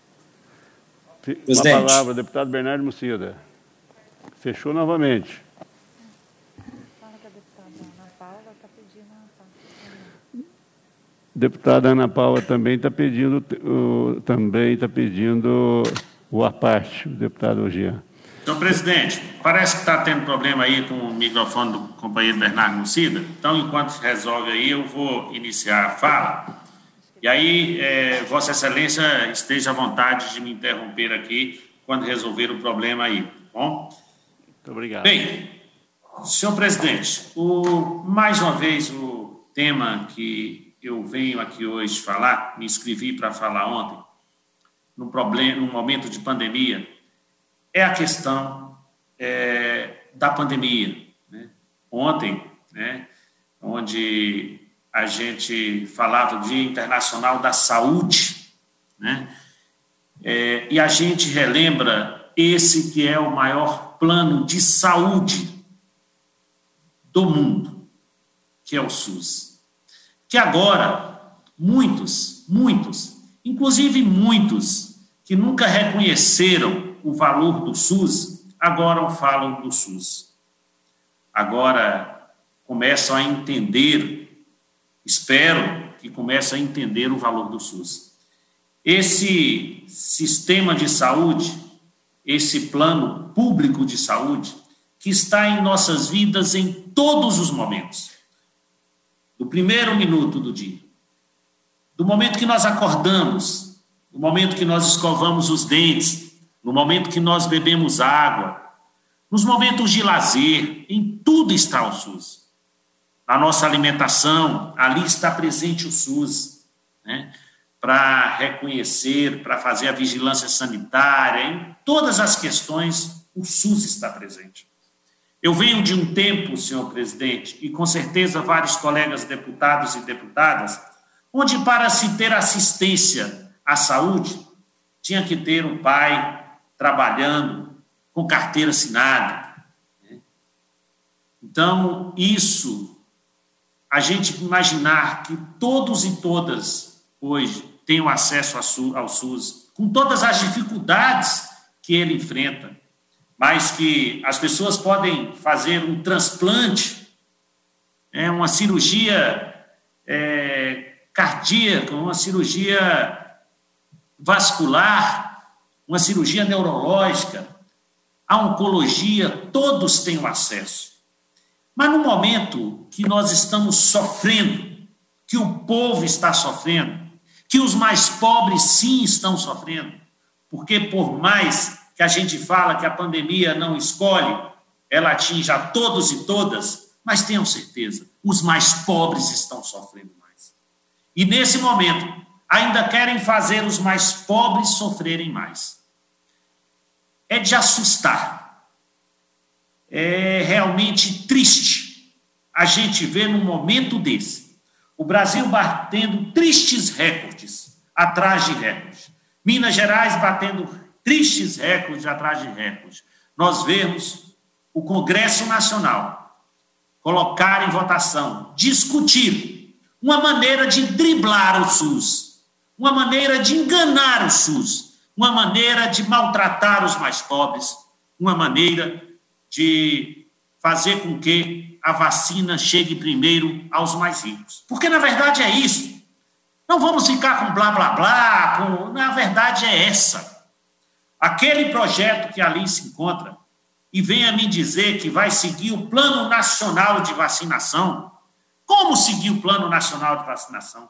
A palavra, deputado Bernardo Mucida. Fechou novamente. Deputada Ana Paula também está pedindo, uh, também está pedindo o à parte, o deputado Jean. Senhor presidente, parece que está tendo problema aí com o microfone do companheiro Bernardo Mucida. Então, enquanto se resolve aí, eu vou iniciar a fala. E aí, é, Vossa Excelência esteja à vontade de me interromper aqui quando resolver o problema aí, tá bom? Muito obrigado. Bem, senhor presidente, o, mais uma vez o tema que eu venho aqui hoje falar, me inscrevi para falar ontem, no, problema, no momento de pandemia, é a questão é, da pandemia. Né? Ontem, né, onde a gente falava do Dia Internacional da Saúde, né? É, e a gente relembra esse que é o maior plano de saúde do mundo, que é o SUS. Que agora, muitos, muitos, inclusive muitos que nunca reconheceram o valor do SUS, agora falam do SUS. Agora começam a entender, espero que comecem a entender o valor do SUS. Esse sistema de saúde, esse plano público de saúde, que está em nossas vidas em todos os momentos. Do primeiro minuto do dia, do momento que nós acordamos, do momento que nós escovamos os dentes, no momento que nós bebemos água, nos momentos de lazer, em tudo está o SUS. Na nossa alimentação, ali está presente o SUS, né? Para reconhecer, para fazer a vigilância sanitária, em todas as questões, o SUS está presente. Eu venho de um tempo, senhor presidente, e com certeza vários colegas deputados e deputadas, onde para se ter assistência à saúde, tinha que ter um pai trabalhando com carteira assinada. Então, isso, a gente imaginar que todos e todas hoje tenham acesso ao SUS, com todas as dificuldades que ele enfrenta, mas que as pessoas podem fazer um transplante, é, uma cirurgia é, cardíaca, uma cirurgia vascular, uma cirurgia neurológica, a oncologia, todos têm o acesso. Mas no momento que nós estamos sofrendo, que o povo está sofrendo, que os mais pobres sim estão sofrendo, porque por mais que a gente fala que a pandemia não escolhe, ela atinge a todos e todas, mas tenham certeza, os mais pobres estão sofrendo mais. E nesse momento, ainda querem fazer os mais pobres sofrerem mais. É de assustar. É realmente triste a gente ver num momento desse o Brasil batendo tristes recordes atrás de recordes. Minas Gerais batendo tristes recordes atrás de recordes. Nós vemos o Congresso Nacional colocar em votação, discutir uma maneira de driblar o SUS, uma maneira de enganar o SUS, uma maneira de maltratar os mais pobres, uma maneira de fazer com que a vacina chegue primeiro aos mais ricos. Porque, na verdade, é isso. Não vamos ficar com blá, blá, blá. Com... Na verdade, é essa. Aquele projeto que ali se encontra e venha me dizer que vai seguir o Plano Nacional de Vacinação. Como seguir o Plano Nacional de Vacinação?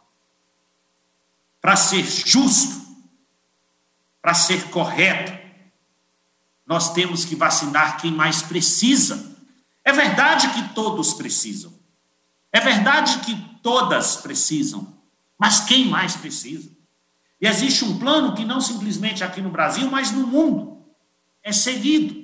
Para ser justo, para ser correto, nós temos que vacinar quem mais precisa. É verdade que todos precisam. É verdade que todas precisam. Mas quem mais precisa? E existe um plano que não simplesmente aqui no Brasil, mas no mundo é seguido,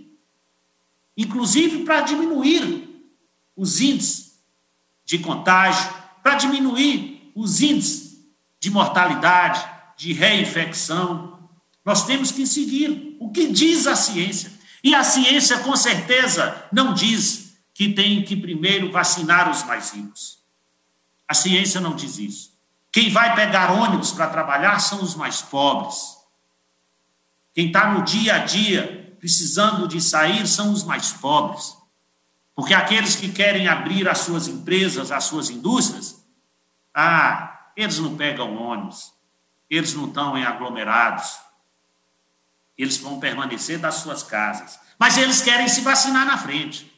inclusive para diminuir os índices de contágio, para diminuir os índices de mortalidade, de reinfecção. Nós temos que seguir o que diz a ciência. E a ciência, com certeza, não diz que tem que primeiro vacinar os mais ricos. A ciência não diz isso. Quem vai pegar ônibus para trabalhar são os mais pobres. Quem está no dia a dia, precisando de sair, são os mais pobres. Porque aqueles que querem abrir as suas empresas, as suas indústrias, ah, eles não pegam ônibus, eles não estão em aglomerados, eles vão permanecer das suas casas. Mas eles querem se vacinar na frente.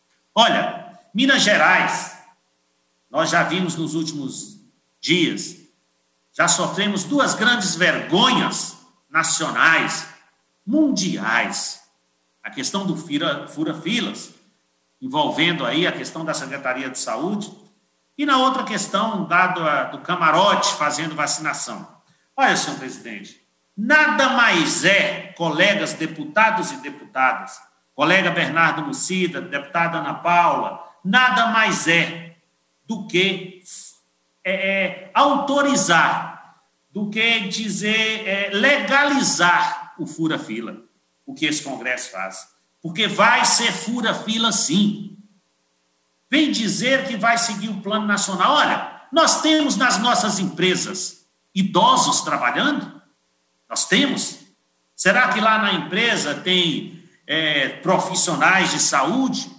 Olha, Minas Gerais, nós já vimos nos últimos dias, já sofremos duas grandes vergonhas nacionais, mundiais. A questão do fura-filas, envolvendo aí a questão da Secretaria de Saúde, e na outra questão, dado a, do camarote fazendo vacinação. Olha, senhor presidente, nada mais é, colegas deputados e deputadas, colega Bernardo Mucida, deputada Ana Paula, nada mais é do que é, é, autorizar, do que dizer, é, legalizar o fura-fila, o que esse Congresso faz. Porque vai ser fura-fila, sim. Vem dizer que vai seguir o Plano Nacional. Olha, nós temos nas nossas empresas idosos trabalhando? Nós temos. Será que lá na empresa tem é, profissionais de saúde?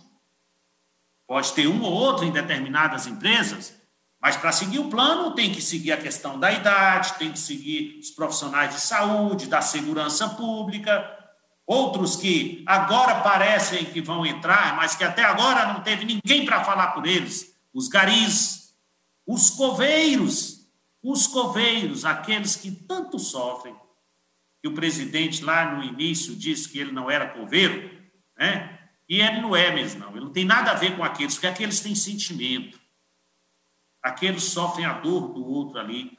Pode ter um ou outro em determinadas empresas, mas para seguir o plano tem que seguir a questão da idade, tem que seguir os profissionais de saúde, da segurança pública, outros que agora parecem que vão entrar, mas que até agora não teve ninguém para falar por eles, os garis, os coveiros, os coveiros, aqueles que tanto sofrem, que o presidente lá no início disse que ele não era coveiro, né? E ele não é mesmo, não. Ele não tem nada a ver com aqueles, porque aqueles têm sentimento. Aqueles sofrem a dor do outro ali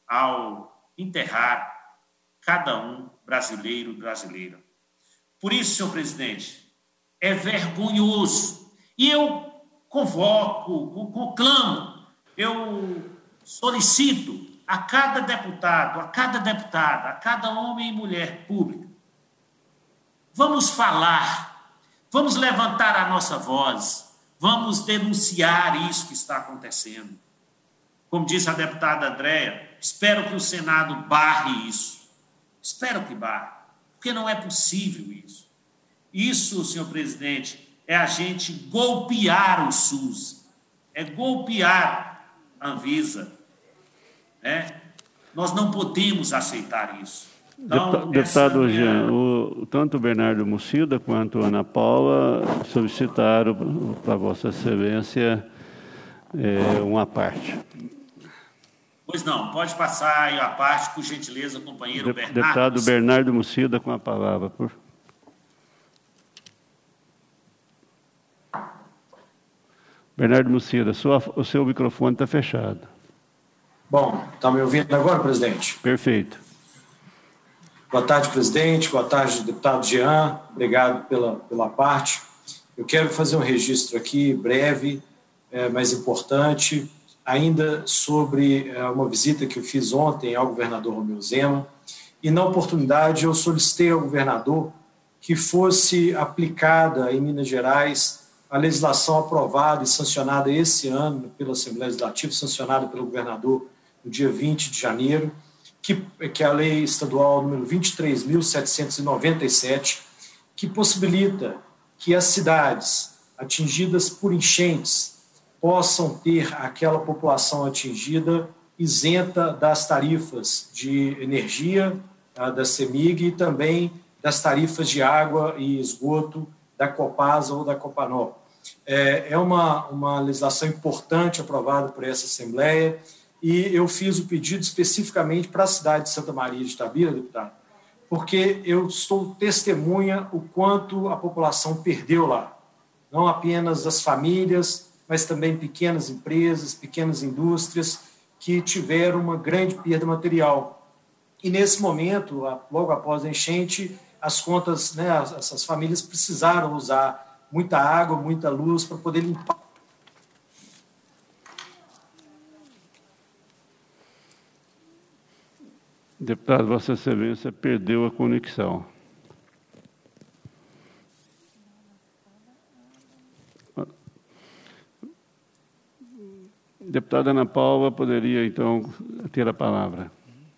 ao enterrar cada um brasileiro e brasileira. Por isso, senhor presidente, é vergonhoso. E eu convoco, conclamo, eu solicito a cada deputado, a cada deputada, a cada homem e mulher pública, vamos falar, vamos levantar a nossa voz, vamos denunciar isso que está acontecendo. Como disse a deputada Andréia, espero que o Senado barre isso. Espero que barre, porque não é possível isso. Isso, senhor presidente, é a gente golpear o SUS, é golpear a Anvisa. Né? Nós não podemos aceitar isso. Então, deputado minha... Jean, o, tanto o Bernardo Mucida quanto a Ana Paula solicitaram para Vossa Excelência é, uma parte. Pois não, pode passar aí a parte, por gentileza, companheiro De, Bernardo. Deputado Mucida. Bernardo Mucida com a palavra, por Bernardo Mucida, sua, o seu microfone está fechado. Bom, está me ouvindo agora, presidente? Perfeito. Boa tarde, presidente. Boa tarde, deputado Jean. Obrigado pela, pela parte. Eu quero fazer um registro aqui, breve, é, mas importante, ainda sobre é, uma visita que eu fiz ontem ao governador Romeu Zema. E, na oportunidade, eu solicitei ao governador que fosse aplicada em Minas Gerais a legislação aprovada e sancionada esse ano pela Assembleia Legislativa, sancionada pelo governador no dia vinte de janeiro, que, que é a lei estadual número vinte e três mil setecentos e noventa e sete, que possibilita que as cidades atingidas por enchentes possam ter aquela população atingida isenta das tarifas de energia da CEMIG e também das tarifas de água e esgoto da Copasa ou da Copanó. É uma, uma legislação importante aprovada por essa Assembleia e eu fiz o pedido especificamente para a cidade de Santa Maria de Itabira, deputado, porque eu estou testemunha o quanto a população perdeu lá. Não apenas as famílias, mas também pequenas empresas, pequenas indústrias que tiveram uma grande perda material. e nesse momento, logo após a enchente, as contas, né, essas famílias precisaram usar muita água, muita luz para poder limpar. Deputado, Vossa Excelência perdeu a conexão. Deputada Ana Paula poderia, então, ter a palavra.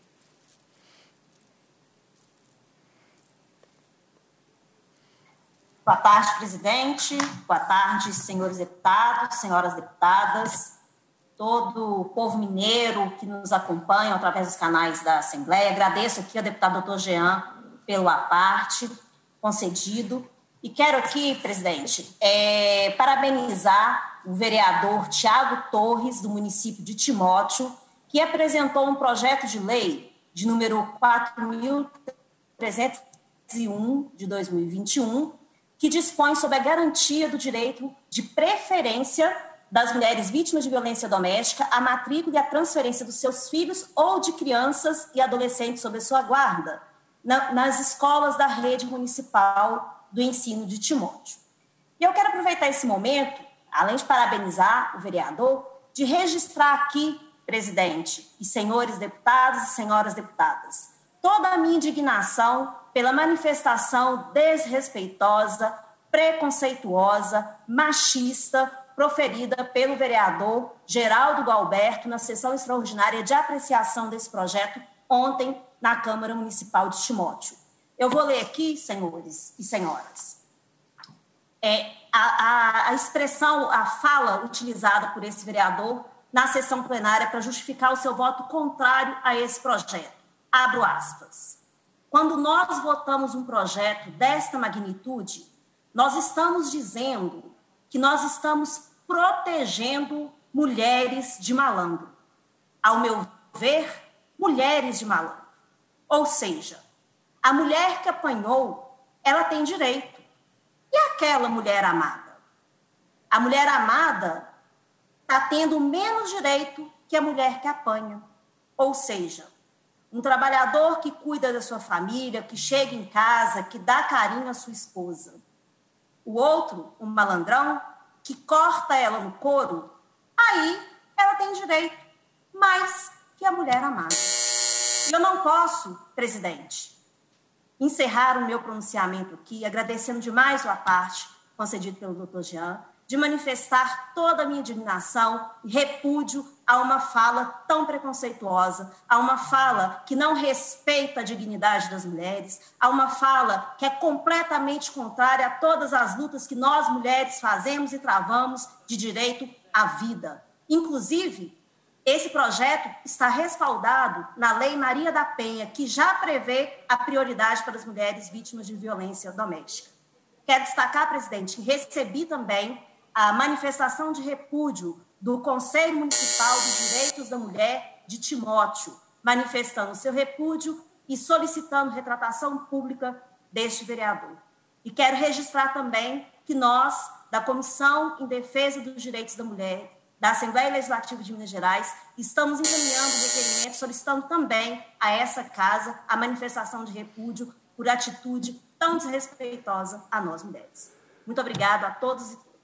Boa tarde, presidente. Boa tarde, senhores deputados, senhoras deputadas, todo o povo mineiro que nos acompanha através dos canais da Assembleia. Agradeço aqui ao deputado doutor Jean pelo aparte concedido. E quero aqui, presidente, é, parabenizar o vereador Tiago Torres, do município de Timóteo, que apresentou um projeto de lei de número quatro mil trezentos e um, de dois mil e vinte e um, que dispõe sobre a garantia do direito de preferência das mulheres vítimas de violência doméstica à matrícula e à transferência dos seus filhos ou de crianças e adolescentes sob a sua guarda na, nas escolas da rede municipal do ensino de Timóteo. E eu quero aproveitar esse momento, além de parabenizar o vereador, de registrar aqui, presidente, e senhores deputados e senhoras deputadas, toda a minha indignação pela manifestação desrespeitosa, preconceituosa, machista, proferida pelo vereador Geraldo Galberto na sessão extraordinária de apreciação desse projeto ontem na Câmara Municipal de Timóteo. Eu vou ler aqui, senhores e senhoras, é, a, a, a expressão, a fala utilizada por esse vereador na sessão plenária para justificar o seu voto contrário a esse projeto. Abro aspas. Quando nós votamos um projeto desta magnitude, nós estamos dizendo que nós estamos protegendo mulheres de malandro. Ao meu ver, mulheres de malandro. Ou seja, a mulher que apanhou, ela tem direito. E aquela mulher amada? A mulher amada está tendo menos direito que a mulher que apanha. Ou seja, um trabalhador que cuida da sua família, que chega em casa, que dá carinho à sua esposa. O outro, um malandrão, que corta ela no couro, aí ela tem direito, mais que a mulher amada. E eu não posso, presidente, encerrar o meu pronunciamento aqui, agradecendo demais o aparte concedido pelo doutor Jean, de manifestar toda a minha indignação e repúdio a uma fala tão preconceituosa, a uma fala que não respeita a dignidade das mulheres, a uma fala que é completamente contrária a todas as lutas que nós, mulheres, fazemos e travamos de direito à vida. Inclusive, esse projeto está respaldado na Lei Maria da Penha, que já prevê a prioridade para as mulheres vítimas de violência doméstica. Quero destacar, presidente, que recebi também a manifestação de repúdio do Conselho Municipal dos Direitos da Mulher de Timóteo, manifestando seu repúdio e solicitando retratação pública deste vereador. E quero registrar também que nós, da Comissão em Defesa dos Direitos da Mulher, da Assembleia Legislativa de Minas Gerais, estamos encaminhando requerimentos, solicitando também a essa casa a manifestação de repúdio por atitude tão desrespeitosa a nós, mulheres. Muito obrigada a todos e todas.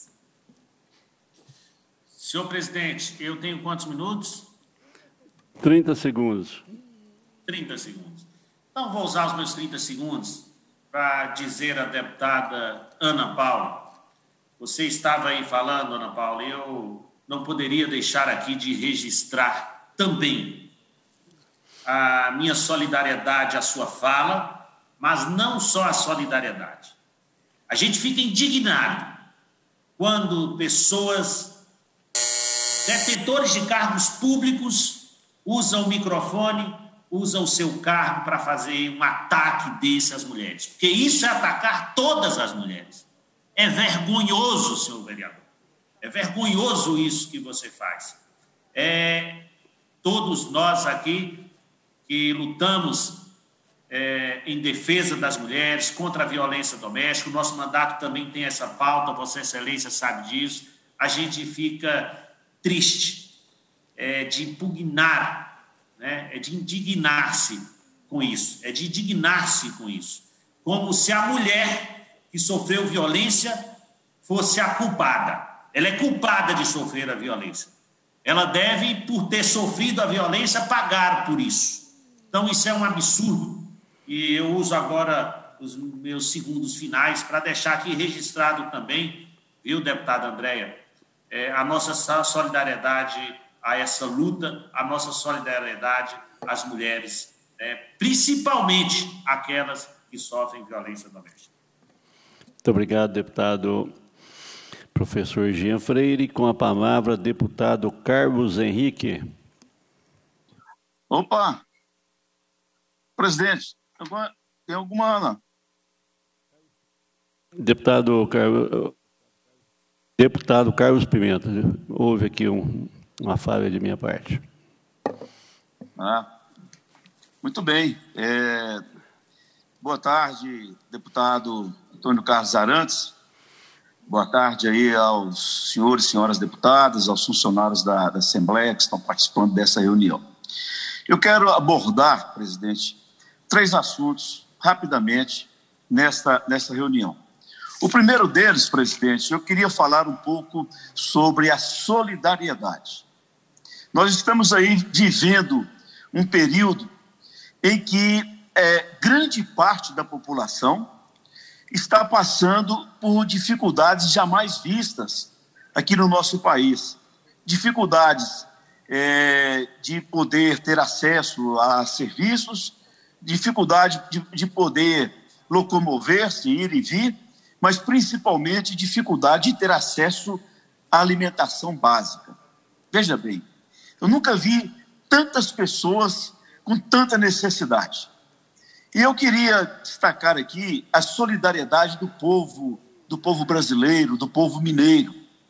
Senhor presidente, eu tenho quantos minutos? trinta segundos. trinta segundos. Então, vou usar os meus trinta segundos para dizer à deputada Ana Paula. Você estava aí falando, Ana Paula, e eu não poderia deixar aqui de registrar também a minha solidariedade à sua fala, mas não só a solidariedade. A gente fica indignado quando pessoas, detentores de cargos públicos, usam o microfone, usam o seu cargo para fazer um ataque desse às mulheres. Porque isso é atacar todas as mulheres. É vergonhoso, senhor vereador. É vergonhoso isso que você faz. É, todos nós aqui que lutamos é, em defesa das mulheres, contra a violência doméstica, o nosso mandato também tem essa pauta, Vossa Excelência sabe disso, a gente fica triste, é, de impugnar, né, é de indignar-se com isso, é de indignar-se com isso, como se a mulher que sofreu violência fosse a culpada. Ela é culpada de sofrer a violência. Ela deve, por ter sofrido a violência, pagar por isso. Então, isso é um absurdo. E eu uso agora os meus segundos finais para deixar aqui registrado também, viu, deputada Andréia, é, a nossa solidariedade a essa luta, a nossa solidariedade às mulheres, é, principalmente aquelas que sofrem violência doméstica. Muito obrigado, deputado professor Jean Freire. Com a palavra, deputado Carlos Henrique. Opa! Presidente, tem alguma... Deputado Carlos, deputado Carlos Pimenta, houve aqui um, uma falha de minha parte. Ah, muito bem. É, boa tarde, deputado Antônio Carlos Arantes. Boa tarde aí aos senhores e senhoras deputadas, aos funcionários da, da Assembleia que estão participando dessa reunião. Eu quero abordar, presidente, três assuntos rapidamente nesta, nesta reunião. O primeiro deles, presidente, eu queria falar um pouco sobre a solidariedade. Nós estamos aí vivendo um período em que é, grande parte da população está passando por dificuldades jamais vistas aqui no nosso país. Dificuldades é, de poder ter acesso a serviços, dificuldade de, de poder locomover-se, ir e vir, mas principalmente dificuldade de ter acesso à alimentação básica. Veja bem, eu nunca vi tantas pessoas com tanta necessidade. E eu queria destacar aqui a solidariedade do povo, do povo brasileiro, do povo mineiro.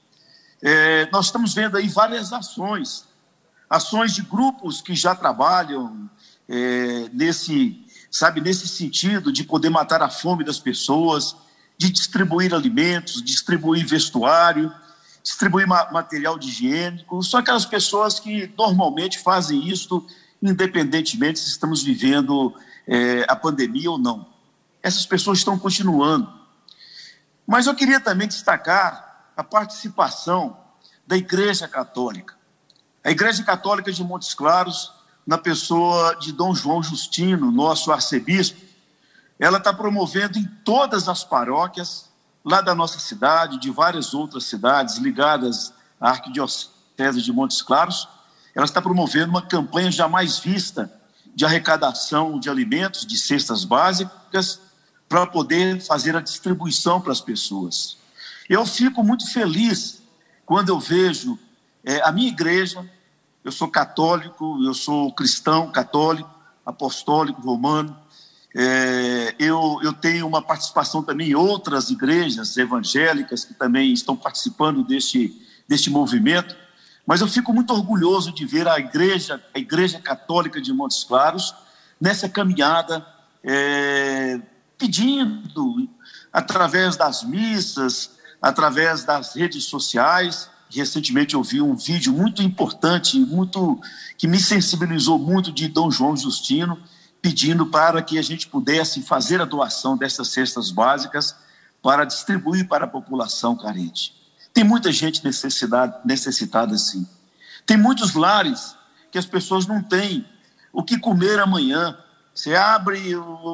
É, nós estamos vendo aí várias ações, ações de grupos que já trabalham é, nesse, sabe, nesse sentido de poder matar a fome das pessoas, de distribuir alimentos, distribuir vestuário, distribuir ma- material de higiênico. São aquelas pessoas que normalmente fazem isso independentemente se estamos vivendo é, a pandemia ou não. Essas pessoas estão continuando. Mas eu queria também destacar a participação da Igreja Católica. A Igreja Católica de Montes Claros, na pessoa de Dom João Justino, nosso arcebispo, ela está promovendo em todas as paróquias, lá da nossa cidade, de várias outras cidades ligadas à Arquidiocese de Montes Claros, ela está promovendo uma campanha jamais vista de arrecadação de alimentos, de cestas básicas, para poder fazer a distribuição para as pessoas. Eu fico muito feliz quando eu vejo é, a minha igreja, eu sou católico, eu sou cristão, católico, apostólico, romano, é, eu, eu tenho uma participação também em outras igrejas evangélicas que também estão participando deste, deste movimento, mas eu fico muito orgulhoso de ver a igreja, a Igreja Católica de Montes Claros nessa caminhada, é, pedindo, através das missas, através das redes sociais. Recentemente eu vi um vídeo muito importante, muito, que me sensibilizou muito, de Dom João Justino, pedindo para que a gente pudesse fazer a doação dessas cestas básicas para distribuir para a população carente. Tem muita gente necessitada, assim. Tem muitos lares que as pessoas não têm o que comer amanhã. Você abre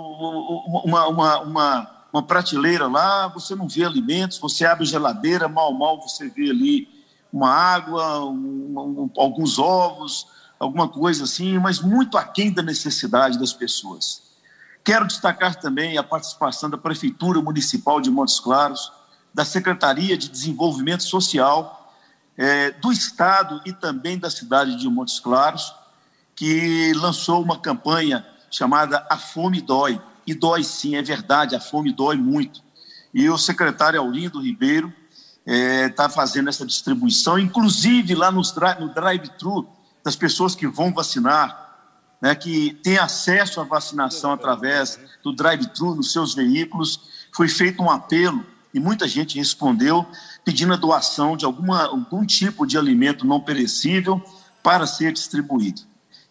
uma, uma, uma, uma prateleira lá, você não vê alimentos, você abre geladeira, mal, mal você vê ali uma água, um, um, alguns ovos, alguma coisa assim, mas muito aquém da necessidade das pessoas. Quero destacar também a participação da Prefeitura Municipal de Montes Claros, da Secretaria de Desenvolvimento Social, é, do Estado e também da cidade de Montes Claros, que lançou uma campanha chamada A Fome Dói. E dói sim, é verdade, a fome dói muito. E o secretário Aulindo Ribeiro está é, fazendo essa distribuição, inclusive lá nos, no drive-thru, das pessoas que vão vacinar, né, que têm acesso à vacinação através do drive-thru nos seus veículos. Foi feito um apelo e muita gente respondeu pedindo a doação de alguma, algum tipo de alimento não perecível para ser distribuído.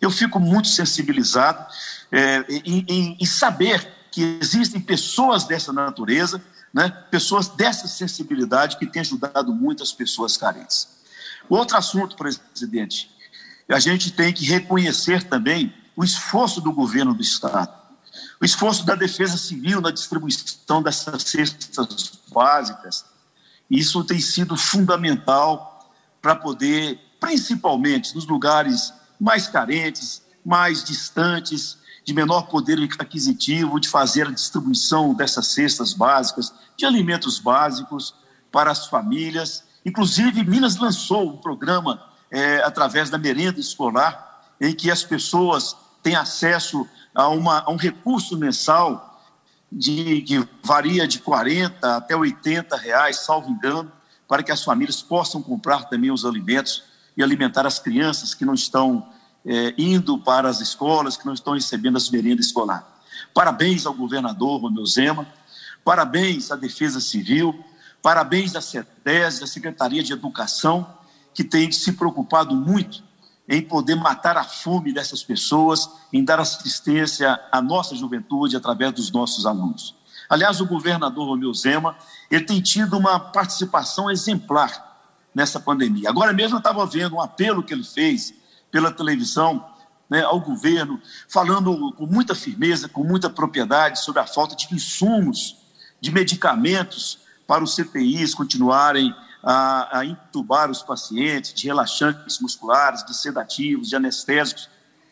eu fico muito sensibilizado é, em, em, em saber que existem pessoas dessa natureza, né, pessoas dessa sensibilidade que têm ajudado muitas pessoas carentes. Outro assunto, presidente, a gente tem que reconhecer também o esforço do governo do Estado, o esforço da Defesa Civil na distribuição dessas cestas básicas. Isso tem sido fundamental para poder, principalmente nos lugares mais carentes, mais distantes, de menor poder aquisitivo, de fazer a distribuição dessas cestas básicas, de alimentos básicos para as famílias. Inclusive, Minas lançou um programa é, através da merenda escolar, em que as pessoas têm acesso a, uma, a um recurso mensal de, que varia de quarenta até oitenta reais, salvo engano, para que as famílias possam comprar também os alimentos e alimentar as crianças que não estão é, indo para as escolas, que não estão recebendo as merendas escolares. Parabéns ao governador Romeu Zema, parabéns à Defesa Civil, parabéns à CETES, à Secretaria de Educação, que tem se preocupado muito em poder matar a fome dessas pessoas, em dar assistência à nossa juventude através dos nossos alunos. Aliás, o governador Romeu Zema, ele tem tido uma participação exemplar nessa pandemia. Agora mesmo eu estava vendo um apelo que ele fez pela televisão, né, ao governo, falando com muita firmeza, com muita propriedade sobre a falta de insumos, de medicamentos para os C T Is continuarem a, a intubar os pacientes, de relaxantes musculares, de sedativos, de anestésicos.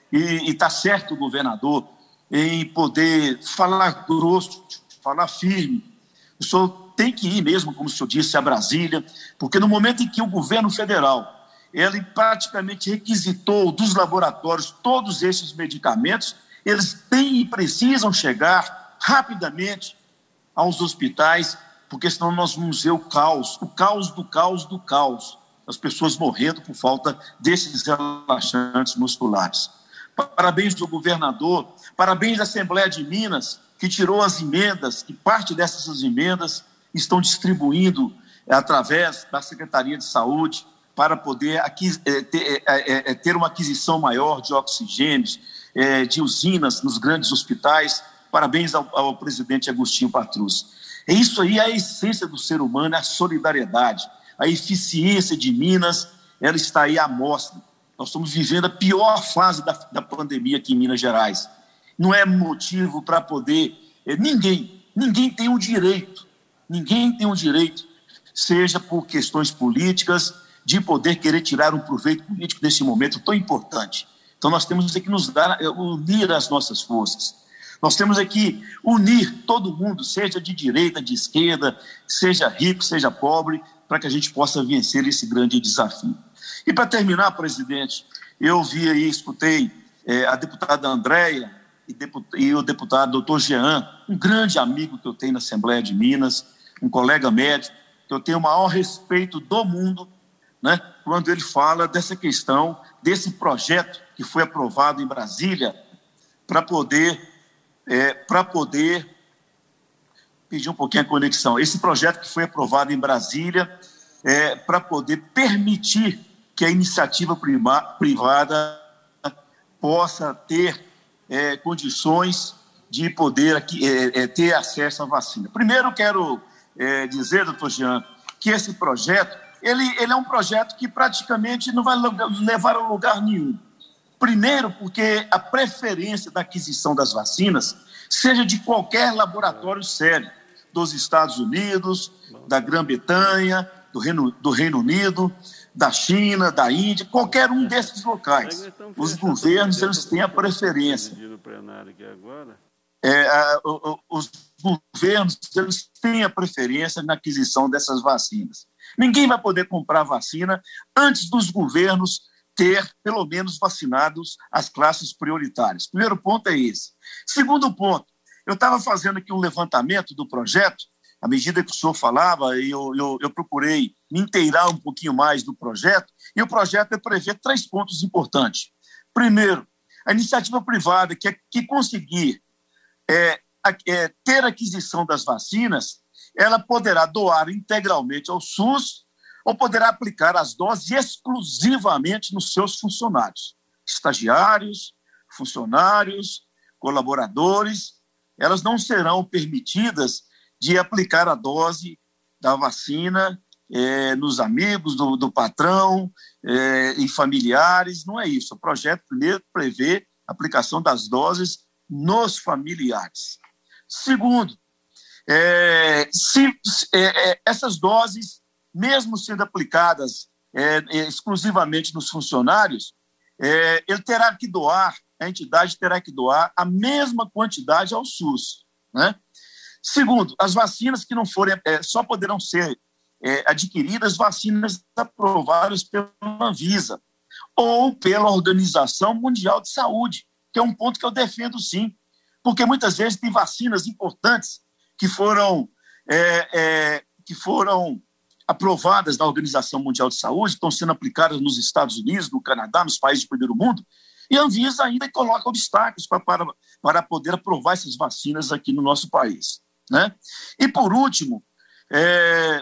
E está certo o governador em poder falar grosso, falar firme. O senhor tem que ir mesmo, como o senhor disse, a Brasília, porque no momento em que o governo federal ele praticamente requisitou dos laboratórios todos esses medicamentos, eles têm e precisam chegar rapidamente aos hospitais, porque senão nós vamos ver o caos, o caos do caos do caos, as pessoas morrendo por falta desses relaxantes musculares. Parabéns ao governador, parabéns à Assembleia de Minas, que tirou as emendas, que parte dessas emendas estão distribuindo através da Secretaria de Saúde para poder aqui, é, ter, é, é, ter uma aquisição maior de oxigênios, é, de usinas nos grandes hospitais. Parabéns ao, ao presidente Agostinho Patrus. É isso aí, a essência do ser humano, a solidariedade, a eficiência de Minas, ela está aí à mostra. Nós estamos vivendo a pior fase da, da pandemia aqui em Minas Gerais. Não é motivo para poder... É, ninguém, ninguém tem o direito, ninguém tem o direito, seja por questões políticas, de poder querer tirar um proveito político nesse momento tão importante. Então nós temos que nos dar, unir as nossas forças. Nós temos aqui unir todo mundo, seja de direita, de esquerda, seja rico, seja pobre, para que a gente possa vencer esse grande desafio. E para terminar, presidente, eu vi aí, escutei é, a deputada Andréia e, deput- e o deputado doutor Jean, um grande amigo que eu tenho na Assembleia de Minas, um colega médico, que eu tenho o maior respeito do mundo, né, quando ele fala dessa questão, desse projeto que foi aprovado em Brasília para poder, é, para poder pedir um pouquinho a conexão, esse projeto que foi aprovado em Brasília é, para poder permitir que a iniciativa prima, privada possa ter é, condições de poder aqui, é, é, ter acesso à vacina. Primeiro, quero é, dizer, doutor Jean, que esse projeto Ele, ele é um projeto que praticamente não vai levar a lugar nenhum. Primeiro, porque a preferência da aquisição das vacinas seja de qualquer laboratório sério, dos Estados Unidos, da Grã-Bretanha, do Reino, do Reino Unido, da China, da Índia, qualquer um desses locais. Os governos eles têm a preferência. É, a, os governos eles têm a preferência na aquisição dessas vacinas. Ninguém vai poder comprar vacina antes dos governos ter, pelo menos, vacinados as classes prioritárias. Primeiro ponto é esse. Segundo ponto, eu estava fazendo aqui um levantamento do projeto, à medida que o senhor falava, eu, eu, eu procurei me inteirar um pouquinho mais do projeto, e o projeto prevê três pontos importantes. Primeiro, a iniciativa privada que, que conseguir é, é, ter aquisição das vacinas, ela poderá doar integralmente ao SUS ou poderá aplicar as doses exclusivamente nos seus funcionários. estagiários, funcionários, colaboradores, elas não serão permitidas de aplicar a dose da vacina é, nos amigos do, do patrão é, e familiares. Não é isso. O projeto primeiro prevê a aplicação das doses nos familiares. Segundo, é, se é, é, essas doses, mesmo sendo aplicadas é, é, exclusivamente nos funcionários, é, ele terá que doar, a entidade terá que doar a mesma quantidade ao SUS, né? Segundo, as vacinas que não forem, é, só poderão ser é, adquiridas vacinas aprovadas pela Anvisa ou pela Organização Mundial de Saúde, que é um ponto que eu defendo sim, porque muitas vezes tem vacinas importantes que foram, é, é, que foram aprovadas na Organização Mundial de Saúde, estão sendo aplicadas nos Estados Unidos, no Canadá, nos países do primeiro mundo, e a Anvisa ainda coloca obstáculos para, para, para poder aprovar essas vacinas aqui no nosso país, né? E, por último, é,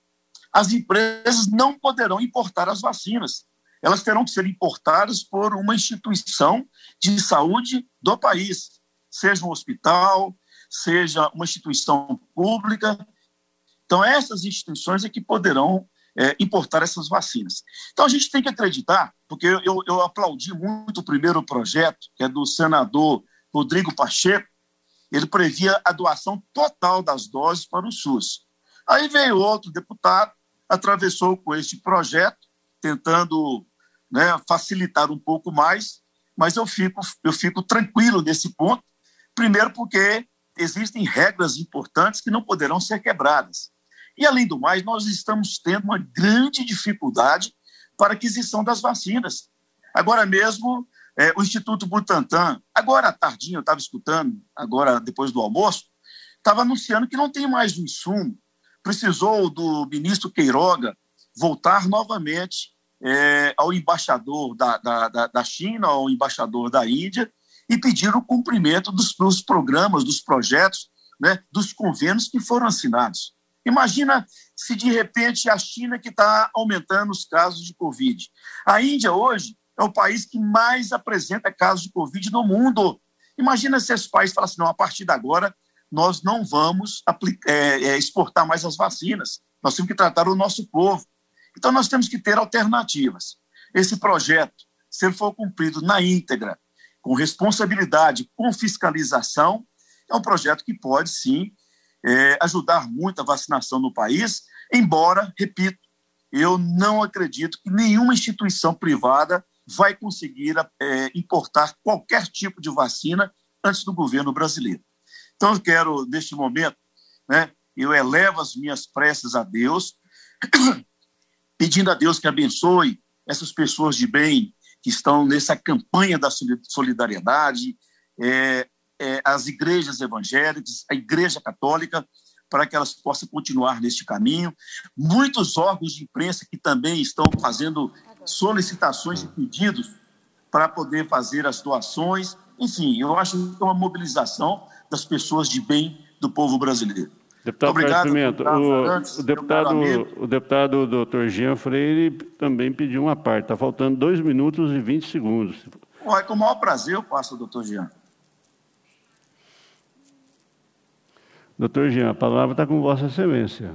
as empresas não poderão importar as vacinas. Elas terão que ser importadas por uma instituição de saúde do país, seja um hospital, seja uma instituição pública. Então, essas instituições é que poderão é, importar essas vacinas. Então, a gente tem que acreditar, porque eu, eu, eu aplaudi muito o primeiro projeto, que é do senador Rodrigo Pacheco. Ele previa a doação total das doses para o SUS. Aí veio outro deputado, atravessou com este projeto, tentando, né, facilitar um pouco mais, mas eu fico, eu fico tranquilo nesse ponto, primeiro porque existem regras importantes que não poderão ser quebradas. E, além do mais, nós estamos tendo uma grande dificuldade para a aquisição das vacinas. Agora mesmo, é, o Instituto Butantan, agora à tardinha, eu estava escutando, agora depois do almoço, estava anunciando que não tem mais o insumo. Precisou do ministro Queiroga voltar novamente é, ao embaixador da, da, da, da China, ao embaixador da Índia, e pedir o cumprimento dos, dos programas, dos projetos, né, dos convênios que foram assinados. Imagina se, de repente, a China que está aumentando os casos de Covid. A Índia, hoje, é o país que mais apresenta casos de Covid no mundo. Imagina se esse país fala assim, não, a partir de agora, nós não vamos aplicar, é, é, exportar mais as vacinas. Nós temos que tratar o nosso povo. Então, nós temos que ter alternativas. Esse projeto, se ele for cumprido na íntegra, com responsabilidade, com fiscalização, é um projeto que pode, sim, é, ajudar muito a vacinação no país, embora, repito, eu não acredito que nenhuma instituição privada vai conseguir é, importar qualquer tipo de vacina antes do governo brasileiro. Então, eu quero, neste momento, né, eu elevo as minhas preces a Deus, pedindo a Deus que abençoe essas pessoas de bem que estão nessa campanha da solidariedade, é, é, as igrejas evangélicas, a Igreja Católica, para que elas possam continuar neste caminho. Muitos órgãos de imprensa que também estão fazendo solicitações e pedidos para poder fazer as doações. Enfim, eu acho que é uma mobilização das pessoas de bem do povo brasileiro. Deputado Obrigado, Pimenta, deputado o, Arantes, o deputado, o deputado doutor Jean Freire também pediu uma parte. Está faltando dois minutos e vinte segundos. Ué, com o maior prazer eu passo, doutor Jean. Doutor Jean, a palavra está com Vossa Excelência.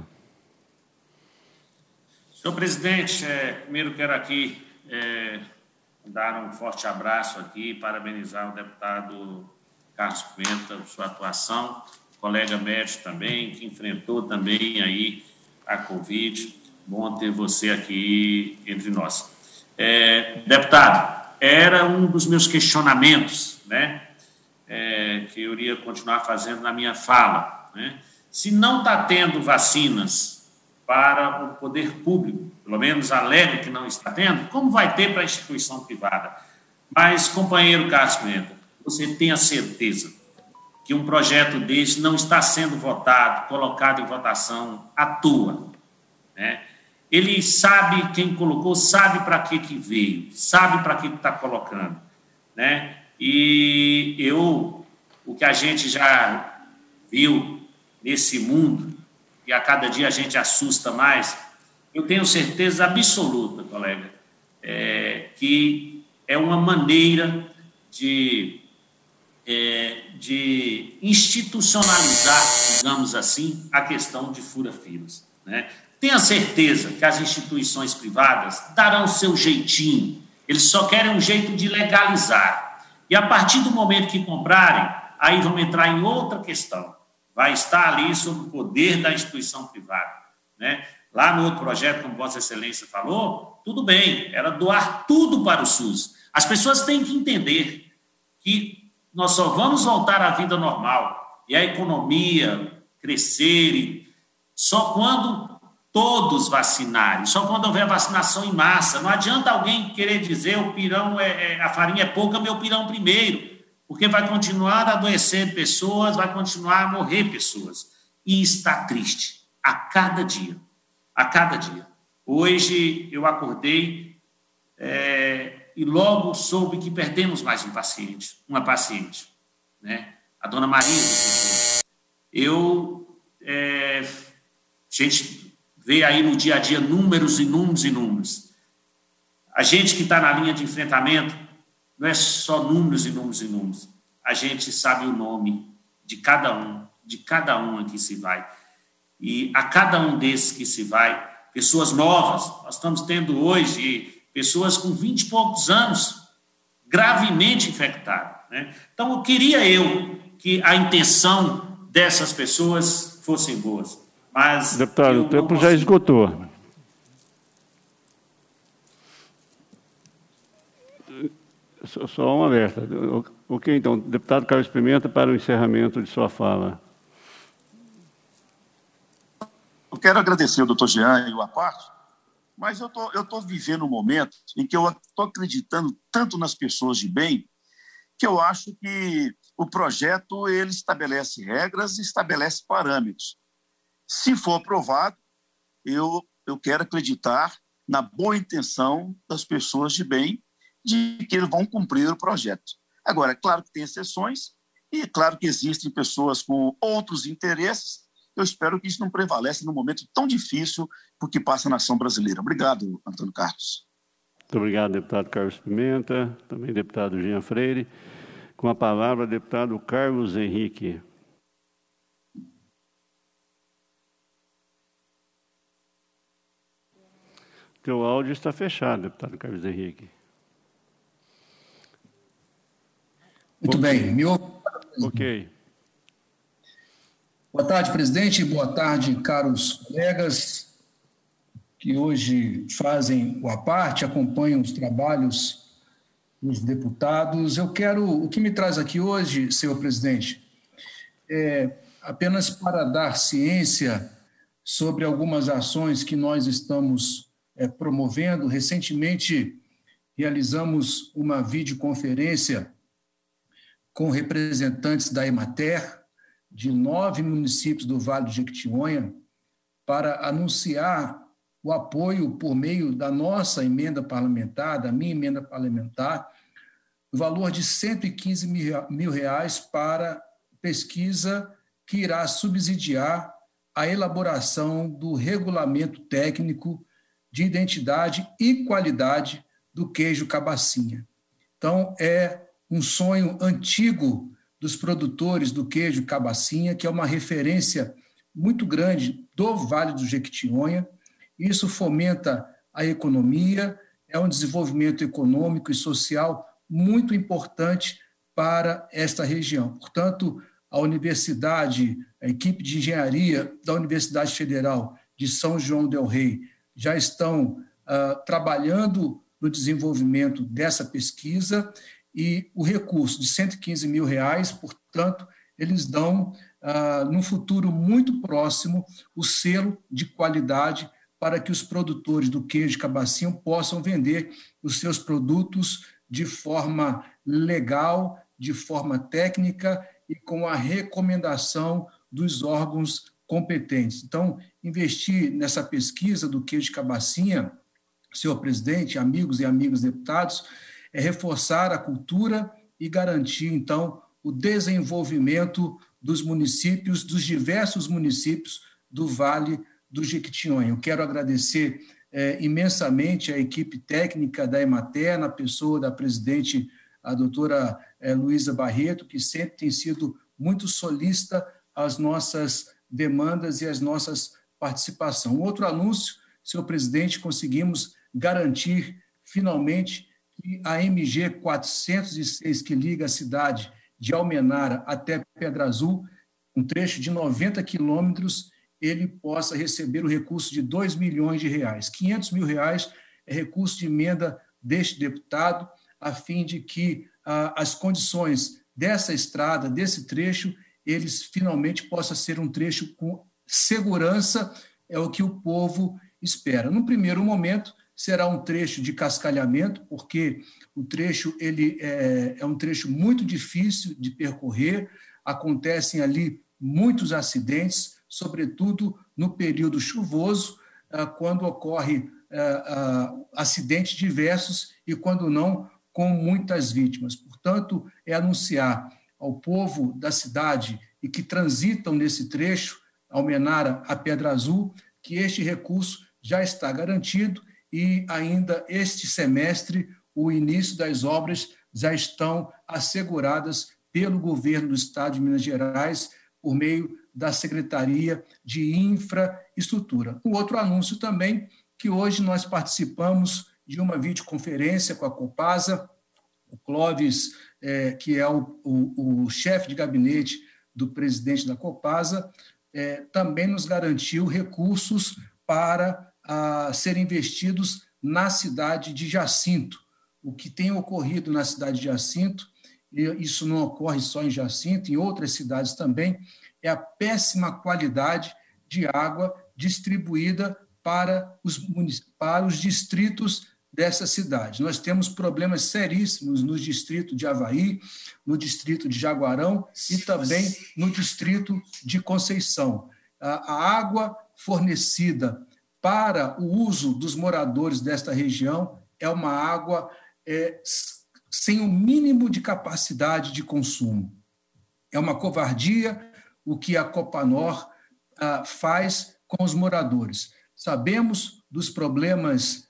Senhor presidente, é, primeiro quero aqui é, dar um forte abraço aqui, parabenizar o deputado Carlos Pimenta por sua atuação, colega médico também, que enfrentou também aí a Covid. Bom ter você aqui entre nós. É, deputado, era um dos meus questionamentos, né, é, que eu iria continuar fazendo na minha fala, né? Se não está tendo vacinas para o poder público, pelo menos alega que não está tendo, como vai ter para a instituição privada? Mas, companheiro Carlos Pimenta, você tem a certeza que um projeto desse não está sendo votado, colocado em votação à toa, né? Ele sabe quem colocou, sabe para que que veio, sabe para que está colocando, né? E eu, o que a gente já viu nesse mundo, e a cada dia a gente assusta mais, eu tenho certeza absoluta, colega, é, que é uma maneira de, é, de institucionalizar, digamos assim, a questão de fura-filas, né? Tenha certeza que as instituições privadas darão o seu jeitinho, eles só querem um jeito de legalizar. E a partir do momento que comprarem, aí vamos entrar em outra questão. Vai estar ali sob o poder da instituição privada, né? Lá no outro projeto, como Vossa Excelência falou, tudo bem, era doar tudo para o SUS. As pessoas têm que entender que nós só vamos voltar à vida normal e à economia crescer só quando todos vacinarem, só quando houver vacinação em massa. Não adianta alguém querer dizer o pirão é, é, a farinha é pouca, meu pirão primeiro, porque vai continuar a adoecer pessoas, vai continuar a morrer pessoas. E está triste a cada dia, a cada dia. Hoje eu acordei é, e logo soube que perdemos mais um paciente, uma paciente, né? A dona Maria. Eu, é, a gente vê aí no dia a dia números e números e números. A gente que está na linha de enfrentamento não é só números e números e números. A gente sabe o nome de cada um, de cada um que se vai. E a cada um desses que se vai, pessoas novas, nós estamos tendo hoje pessoas com vinte e poucos anos gravemente infectadas, né? Então, eu queria eu que a intenção dessas pessoas fossem boas. Mas deputado, o tempo já esgotou. Só um alerta. Ok, então, deputado Carlos Pimenta, para o encerramento de sua fala. Eu quero agradecer ao doutor Jean e o APART, mas eu tô, estou vivendo um momento em que eu estou acreditando tanto nas pessoas de bem que eu acho que o projeto ele estabelece regras e estabelece parâmetros. Se for aprovado, eu, eu quero acreditar na boa intenção das pessoas de bem de que eles vão cumprir o projeto. Agora, é claro que tem exceções e é claro que existem pessoas com outros interesses. Eu espero que isso não prevaleça num momento tão difícil por que passa a nação brasileira. Obrigado, Antônio Carlos. Muito obrigado, deputado Carlos Pimenta, também deputado Jean Freire. Com a palavra, deputado Carlos Henrique. Teu áudio está fechado, deputado Carlos Henrique. Muito okay. bem. Me ouve? Ok. Boa tarde, presidente. Boa tarde, caros colegas que hoje fazem o APART, acompanham os trabalhos dos deputados. Eu quero, o que me traz aqui hoje, senhor presidente, é apenas para dar ciência sobre algumas ações que nós estamos é, promovendo. Recentemente, realizamos uma videoconferência com representantes da Emater, de nove municípios do Vale do Jequitinhonha, para anunciar o apoio por meio da nossa emenda parlamentar, da minha emenda parlamentar, o valor de cento e quinze mil reais para pesquisa que irá subsidiar a elaboração do regulamento técnico de identidade e qualidade do queijo cabacinha. Então, é um sonho antigo dos produtores do queijo cabacinha, que é uma referência muito grande do Vale do Jequitinhonha. Isso fomenta a economia, é um desenvolvimento econômico e social muito importante para esta região. Portanto, a universidade, a equipe de engenharia da Universidade Federal de São João del Rei já estão uh, trabalhando no desenvolvimento dessa pesquisa. E o recurso de cento e quinze mil reais, portanto, eles dão, ah, no futuro muito próximo, o selo de qualidade para que os produtores do queijo cabacinho possam vender os seus produtos de forma legal, de forma técnica e com a recomendação dos órgãos competentes. Então, investir nessa pesquisa do queijo cabacinha, senhor presidente, amigos e amigas deputados, é reforçar a cultura e garantir, então, o desenvolvimento dos municípios, dos diversos municípios do Vale do Jequitinhonha. Eu quero agradecer é, imensamente a equipe técnica da Emater, na pessoa da presidente, a doutora é, Luísa Barreto, que sempre tem sido muito solícita às nossas demandas e às nossas participações. Um outro anúncio, senhor presidente, conseguimos garantir, finalmente, que a M G quatrocentos e seis, que liga a cidade de Almenara até Pedra Azul, um trecho de noventa quilômetros, ele possa receber o recurso de dois milhões de reais. quinhentos mil reais é recurso de emenda deste deputado, a fim de que ah, as condições dessa estrada, desse trecho, eles finalmente possam ser um trecho com segurança, é o que o povo espera. No primeiro momento, será um trecho de cascalhamento, porque o trecho ele é, é um trecho muito difícil de percorrer, acontecem ali muitos acidentes, sobretudo no período chuvoso, quando ocorre acidentes diversos e, quando não, com muitas vítimas. Portanto, é anunciar ao povo da cidade e que transitam nesse trecho, Almenara a Pedra Azul, que este recurso já está garantido e ainda este semestre o início das obras já estão asseguradas pelo governo do Estado de Minas Gerais por meio da Secretaria de Infraestrutura. Um outro anúncio também, que hoje nós participamos de uma videoconferência com a Copasa, o Clóvis, é, que é o, o, o chefe de gabinete do presidente da Copasa, é, também nos garantiu recursos para a, serem investidos na cidade de Jacinto. O que tem ocorrido na cidade de Jacinto, e isso não ocorre só em Jacinto, em outras cidades também, é a péssima qualidade de água distribuída para os, para os distritos dessa cidade. Nós temos problemas seríssimos no distrito de Avaí, no distrito de Jaguarão e também no distrito de Conceição. A, a água fornecida para o uso dos moradores desta região é uma água é, sem o mínimo de capacidade de consumo. É uma covardia o que a Copanor ah, faz com os moradores. Sabemos dos problemas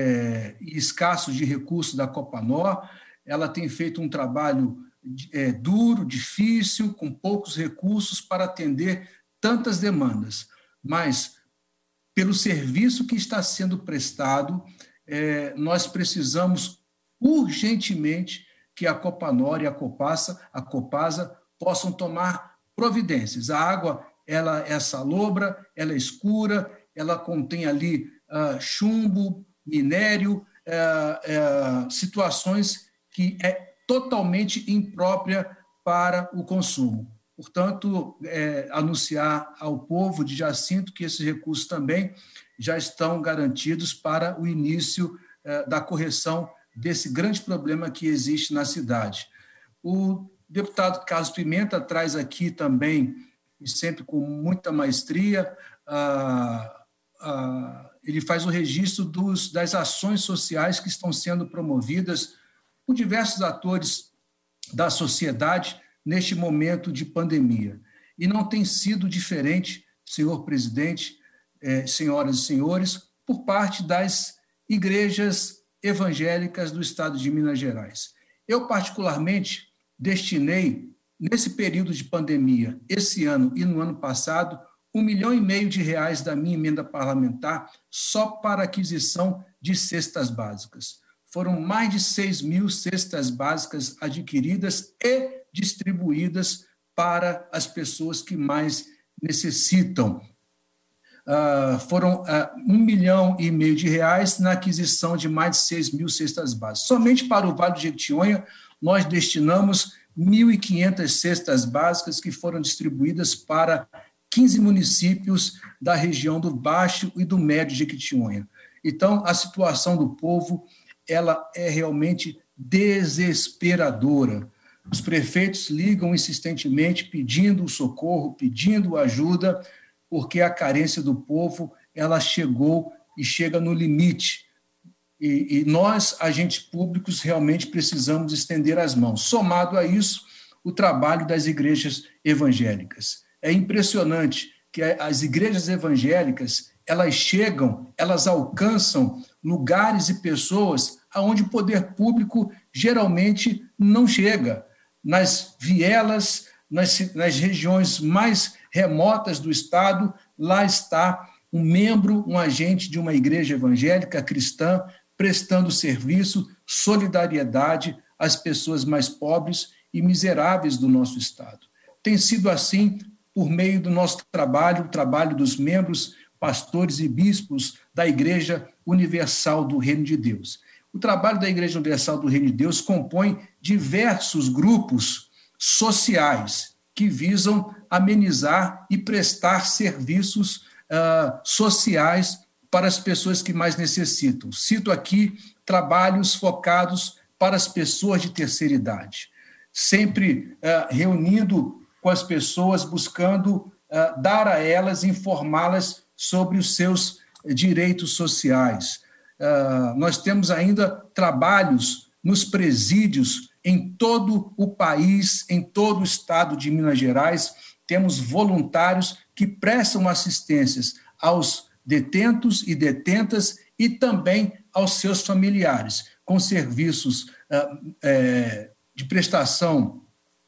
é, escassos de recursos da Copanor, ela tem feito um trabalho é, duro, difícil, com poucos recursos para atender tantas demandas, mas pelo serviço que está sendo prestado, é, nós precisamos urgentemente que a Copanor e a Copasa, a Copasa possam tomar providências. A água ela é salobra, ela é escura, ela contém ali uh, chumbo, minério, uh, uh, situações que é totalmente imprópria para o consumo. Portanto, é, anunciar ao povo de Jacinto que esses recursos também já estão garantidos para o início uh, da correção desse grande problema que existe na cidade. O deputado Carlos Pimenta traz aqui também, e sempre com muita maestria, ah, ah, ele faz o registro dos, das ações sociais que estão sendo promovidas por diversos atores da sociedade neste momento de pandemia. E não tem sido diferente, senhor presidente, eh, senhoras e senhores, por parte das igrejas evangélicas do Estado de Minas Gerais. Eu, particularmente, destinei, nesse período de pandemia, esse ano e no ano passado, um milhão e meio de reais da minha emenda parlamentar só para aquisição de cestas básicas. Foram mais de seis mil cestas básicas adquiridas e distribuídas para as pessoas que mais necessitam. Uh, foram uh, um milhão e meio de reais na aquisição de mais de seis mil cestas básicas. Somente para o Vale do Jequitinhonha, nós destinamos mil e quinhentas cestas básicas que foram distribuídas para quinze municípios da região do Baixo e do Médio Jequitinhonha. Então, a situação do povo ela é realmente desesperadora. Os prefeitos ligam insistentemente pedindo socorro, pedindo ajuda, porque a carência do povo ela chegou e chega no limite. E, e nós, agentes públicos, realmente precisamos estender as mãos. Somado a isso, o trabalho das igrejas evangélicas. É impressionante que as igrejas evangélicas elas chegam, elas alcançam lugares e pessoas aonde o poder público geralmente não chega. Nas vielas, nas, nas regiões mais remotas do Estado, lá está um membro, um agente de uma igreja evangélica cristã, prestando serviço, solidariedade às pessoas mais pobres e miseráveis do nosso Estado. Tem sido assim por meio do nosso trabalho, o trabalho dos membros, pastores e bispos da Igreja Universal do Reino de Deus. O trabalho da Igreja Universal do Reino de Deus compõe diversos grupos sociais que visam amenizar e prestar serviços uh, sociais para as pessoas que mais necessitam. Cito aqui trabalhos focados para as pessoas de terceira idade, sempre uh, reunindo com as pessoas, buscando uh, dar a elas, informá-las sobre os seus direitos sociais. Uh, nós temos ainda trabalhos nos presídios em todo o país, em todo o estado de Minas Gerais. Temos voluntários que prestam assistências aos detentos e detentas e também aos seus familiares, com serviços uh, é, de prestação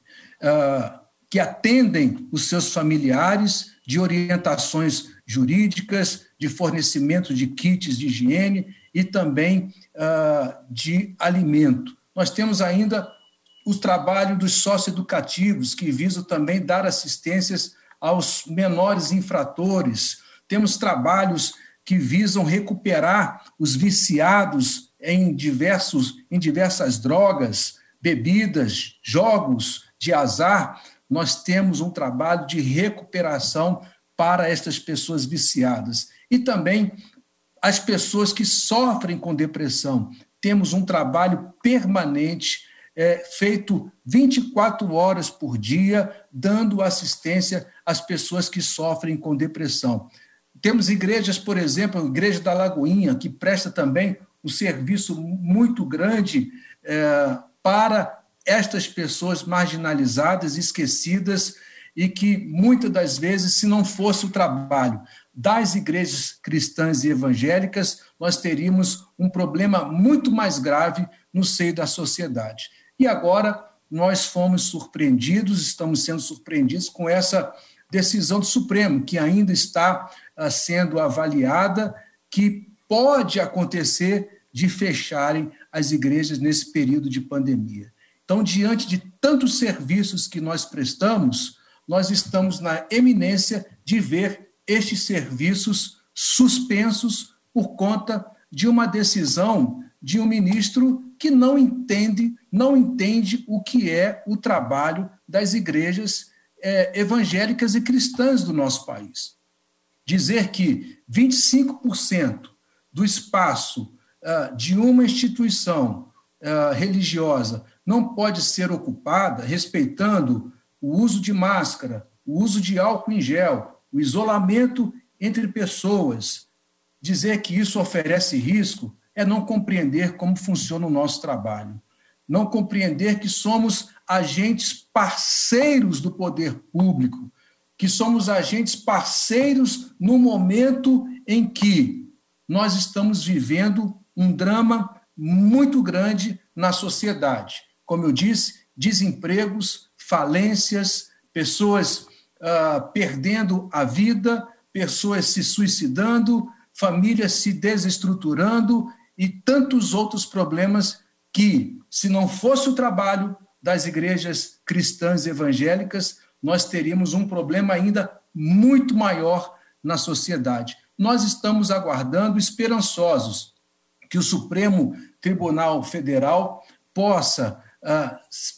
uh, que atendem os seus familiares, de orientações jurídicas, de fornecimento de kits de higiene e também uh, de alimento. Nós temos ainda o trabalho dos socioeducativos, que visam também dar assistências aos menores infratores. Temos trabalhos que visam recuperar os viciados em, diversos, em diversas drogas, bebidas, jogos de azar. Nós temos um trabalho de recuperação para estas pessoas viciadas. E também as pessoas que sofrem com depressão. Temos um trabalho permanente, é, feito vinte e quatro horas por dia, dando assistência às pessoas que sofrem com depressão. Temos igrejas, por exemplo, a Igreja da Lagoinha, que presta também um serviço muito grande é, para estas pessoas marginalizadas, esquecidas, e que, muitas das vezes, se não fosse o trabalho das igrejas cristãs e evangélicas, nós teríamos um problema muito mais grave no seio da sociedade. E agora nós fomos surpreendidos, estamos sendo surpreendidos com essa decisão do Supremo, que ainda está uh, sendo avaliada, que pode acontecer de fecharem as igrejas nesse período de pandemia. Então, diante de tantos serviços que nós prestamos, nós estamos na eminência de ver estes serviços suspensos por conta de uma decisão de um ministro que não entende, não entende o que é o trabalho das igrejas é, evangélicas e cristãs do nosso país. Dizer que vinte e cinco por cento do espaço uh, de uma instituição uh, religiosa não pode ser ocupada, respeitando o uso de máscara, o uso de álcool em gel, o isolamento entre pessoas. Dizer que isso oferece risco é não compreender como funciona o nosso trabalho, não compreender que somos agentes parceiros do poder público, que somos agentes parceiros no momento em que nós estamos vivendo um drama muito grande na sociedade. Como eu disse, desempregos, falências, pessoas uh, perdendo a vida, pessoas se suicidando, famílias se desestruturando e tantos outros problemas que, se não fosse o trabalho das igrejas cristãs evangélicas, nós teríamos um problema ainda muito maior na sociedade. Nós estamos aguardando, esperançosos, que o Supremo Tribunal Federal possa uh,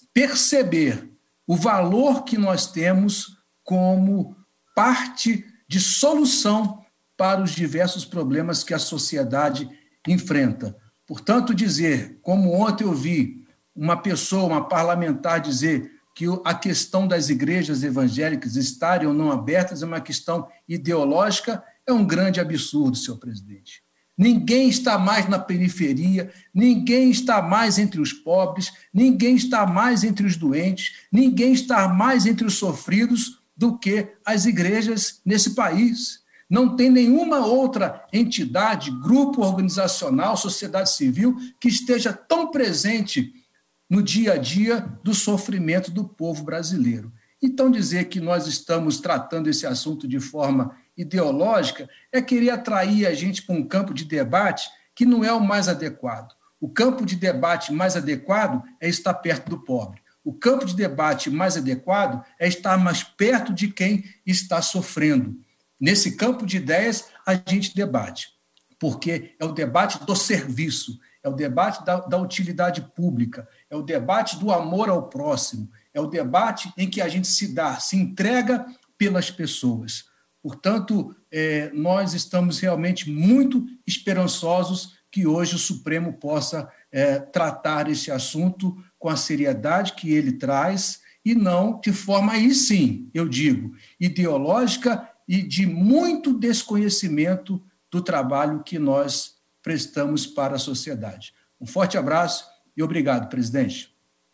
perceber o valor que nós temos como parte de solução para os diversos problemas que a sociedade enfrenta. Portanto, dizer, como ontem eu vi uma pessoa, uma parlamentar dizer que a questão das igrejas evangélicas estarem ou não abertas é uma questão ideológica, é um grande absurdo, senhor presidente. Ninguém está mais na periferia, ninguém está mais entre os pobres, ninguém está mais entre os doentes, ninguém está mais entre os sofridos do que as igrejas nesse país. Não tem nenhuma outra entidade, grupo organizacional, sociedade civil, que esteja tão presente no dia a dia do sofrimento do povo brasileiro. Então, dizer que nós estamos tratando esse assunto de forma ideológica é querer atrair a gente para um campo de debate que não é o mais adequado. O campo de debate mais adequado é estar perto do pobre. O campo de debate mais adequado é estar mais perto de quem está sofrendo. Nesse campo de ideias, a gente debate, porque é o debate do serviço, é o debate da, da utilidade pública, é o debate do amor ao próximo, é o debate em que a gente se dá, se entrega pelas pessoas. Portanto, é, nós estamos realmente muito esperançosos que hoje o Supremo possa é, tratar esse assunto com a seriedade que ele traz e não de forma, aí sim, eu digo, ideológica e de muito desconhecimento do trabalho que nós prestamos para a sociedade. Um forte abraço e obrigado, presidente.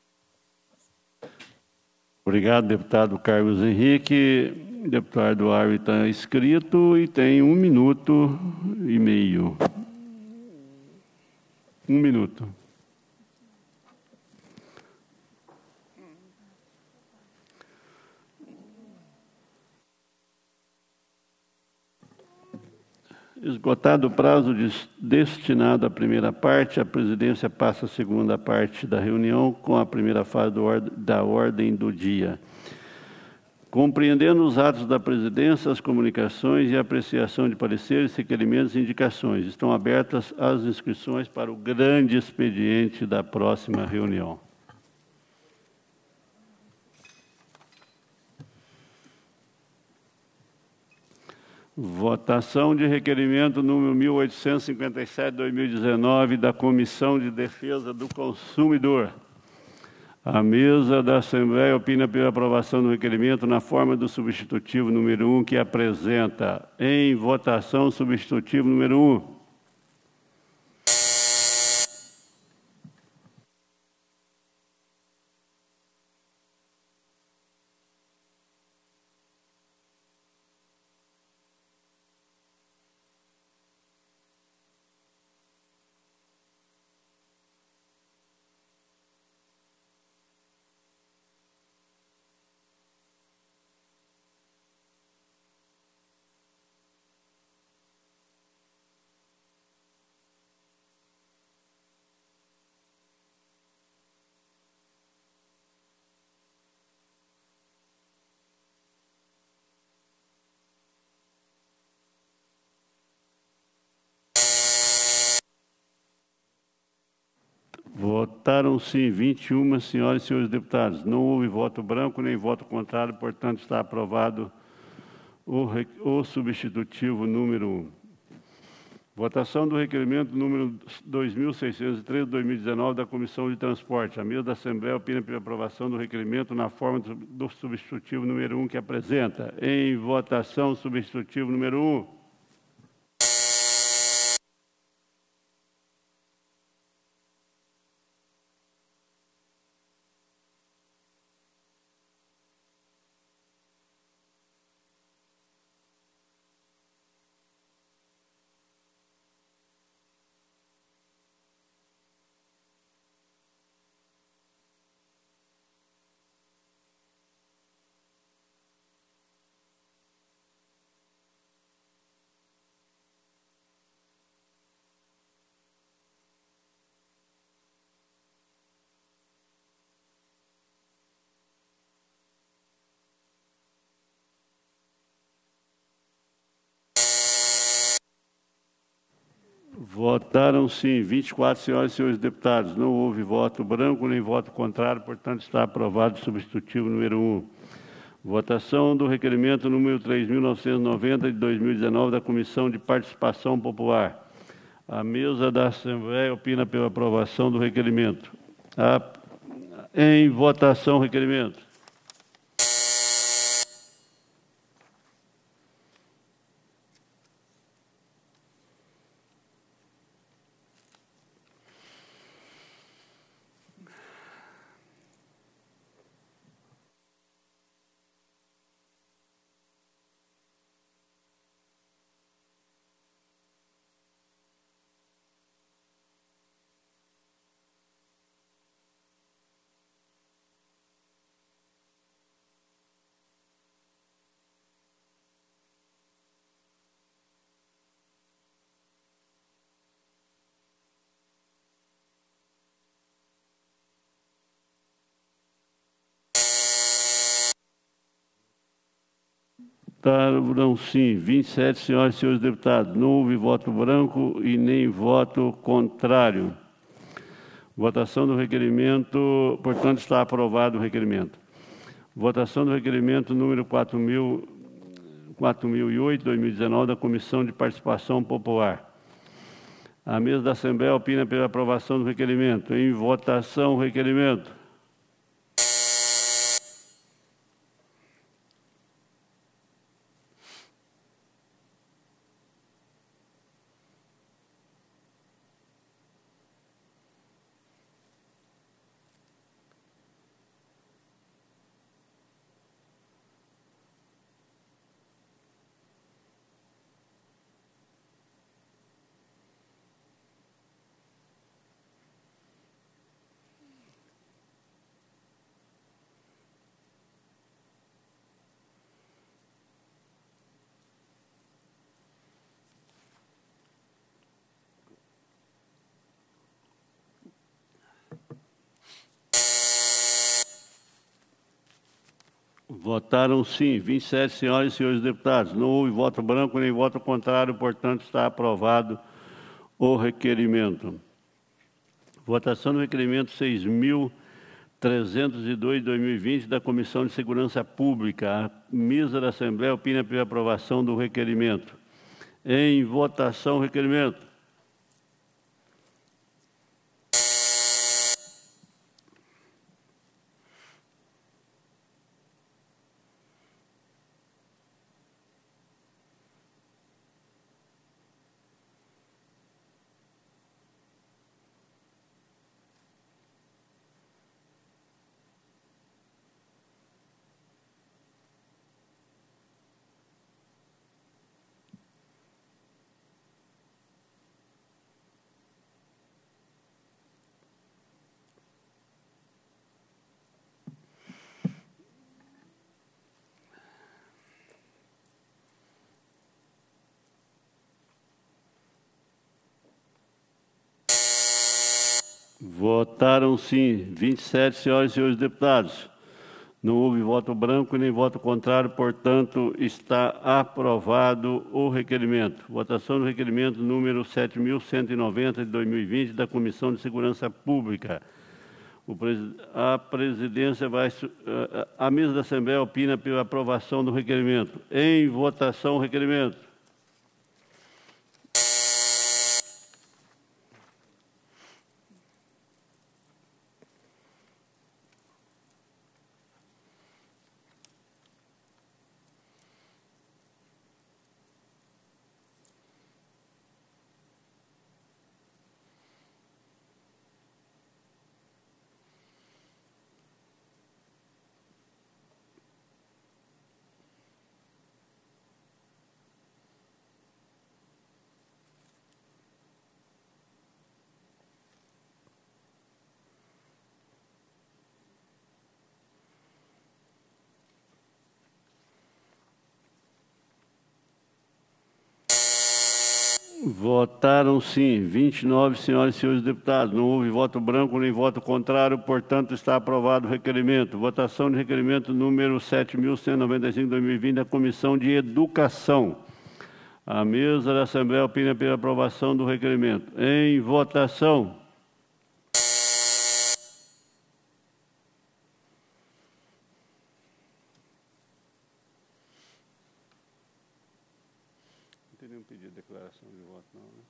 Obrigado, deputado Carlos Henrique. O deputado Arve está inscrito e tem um minuto e meio. Um minuto. Esgotado o prazo destinado à primeira parte, a presidência passa a segunda parte da reunião com a primeira fase da ordem do dia. Compreendendo os atos da presidência, as comunicações e a apreciação de pareceres, requerimentos e indicações. Estão abertas as inscrições para o grande expediente da próxima reunião. Votação de requerimento número mil oitocentos e cinquenta e sete, dois mil e dezenove, da Comissão de Defesa do Consumidor. A mesa da Assembleia opina pela aprovação do requerimento na forma do substitutivo número um, que apresenta. Em votação, substitutivo número um. Votaram sim vinte e uma senhoras e senhores deputados. Não houve voto branco nem voto contrário, portanto, está aprovado o, o substitutivo número um. Votação do requerimento número dois mil seiscentos e treze, dois mil e dezenove, da Comissão de Transporte. A mesa da Assembleia opina pela aprovação do requerimento na forma do substitutivo número um, que apresenta. Em votação, substitutivo número um. Votaram sim vinte e quatro senhoras e senhores deputados. Não houve voto branco nem voto contrário, portanto, está aprovado o substitutivo número um. Votação do requerimento número três mil novecentos e noventa, de dois mil e dezenove, da Comissão de Participação Popular. A mesa da Assembleia opina pela aprovação do requerimento. A... Em votação, requerimento. Votaram sim, vinte e sete senhoras e senhores deputados. Não houve voto branco e nem voto contrário. Votação do requerimento, portanto, está aprovado o requerimento. Votação do requerimento número quatro mil e oito, dois mil e dezenove, da Comissão de Participação Popular. A mesa da Assembleia opina pela aprovação do requerimento. Em votação, o requerimento. Votaram sim, vinte e sete senhoras e senhores deputados. Não houve voto branco nem voto contrário, portanto, está aprovado o requerimento. Votação do requerimento seis mil trezentos e dois de dois mil e vinte da Comissão de Segurança Pública. A mesa da Assembleia opina pela aprovação do requerimento. Em votação, o requerimento. Votaram sim, vinte e sete senhoras e senhores deputados. Não houve voto branco nem voto contrário, portanto, está aprovado o requerimento. Votação do requerimento número sete mil cento e noventa de dois mil e vinte da Comissão de Segurança Pública. O pres... A presidência vai... A mesa da Assembleia opina pela aprovação do requerimento. Em votação, o requerimento. Votaram sim, vinte e nove senhoras e senhores deputados. Não houve voto branco nem voto contrário, portanto, está aprovado o requerimento. Votação de requerimento número sete mil cento e noventa e cinco de dois mil e vinte da Comissão de Educação. A mesa da Assembleia opina pela aprovação do requerimento. Em votação. Não tem nenhum pedido de declaração de voto, não, né?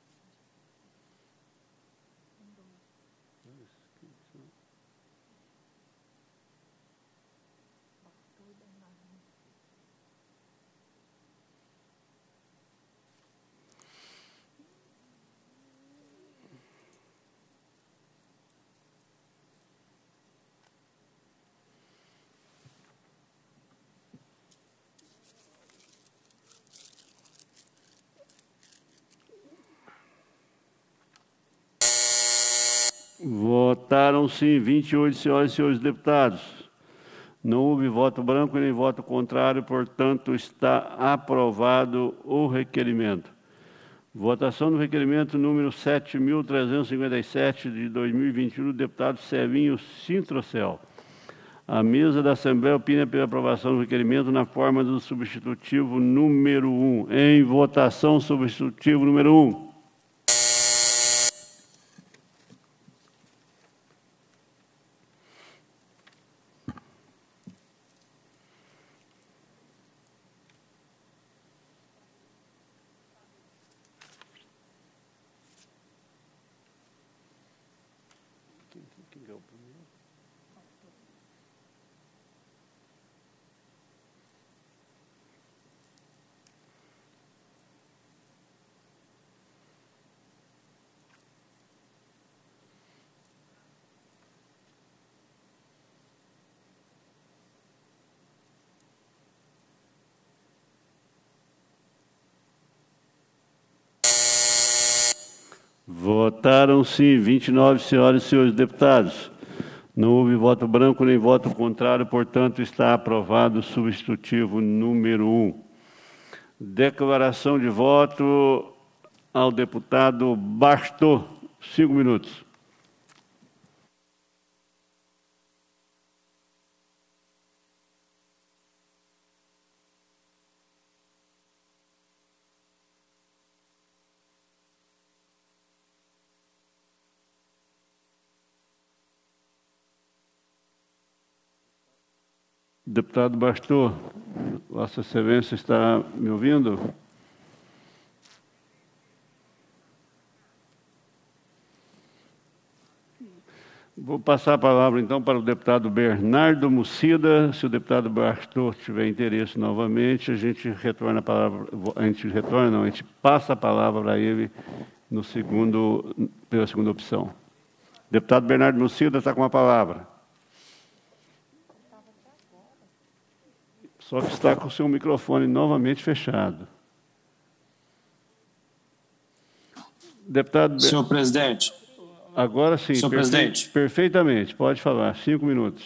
Votaram sim, vinte e oito senhoras e senhores deputados. Não houve voto branco nem voto contrário, portanto, está aprovado o requerimento. Votação do requerimento número sete mil trezentos e cinquenta e sete de dois mil e vinte e um, do deputado Servinho Sintrocel. A mesa da Assembleia opina pela aprovação do requerimento na forma do substitutivo número um. Em votação, substitutivo número um. Votaram sim vinte e nove senhoras e senhores deputados. Não houve voto branco nem voto contrário, portanto, está aprovado o substitutivo número um. Declaração de voto ao deputado Bastos. Cinco minutos. Deputado Bastos, Vossa Excelência está me ouvindo? Vou passar a palavra, então, para o deputado Bernardo Mucida. Se o deputado Bastos tiver interesse novamente, a gente retorna a palavra, a gente retorna, não, a gente passa a palavra para ele no segundo, pela segunda opção. Deputado Bernardo Mucida está com a palavra. Só que está com o seu microfone novamente fechado. Deputado... Senhor presidente. Agora sim. Senhor perfe... presidente. Perfeitamente, pode falar. Cinco minutos.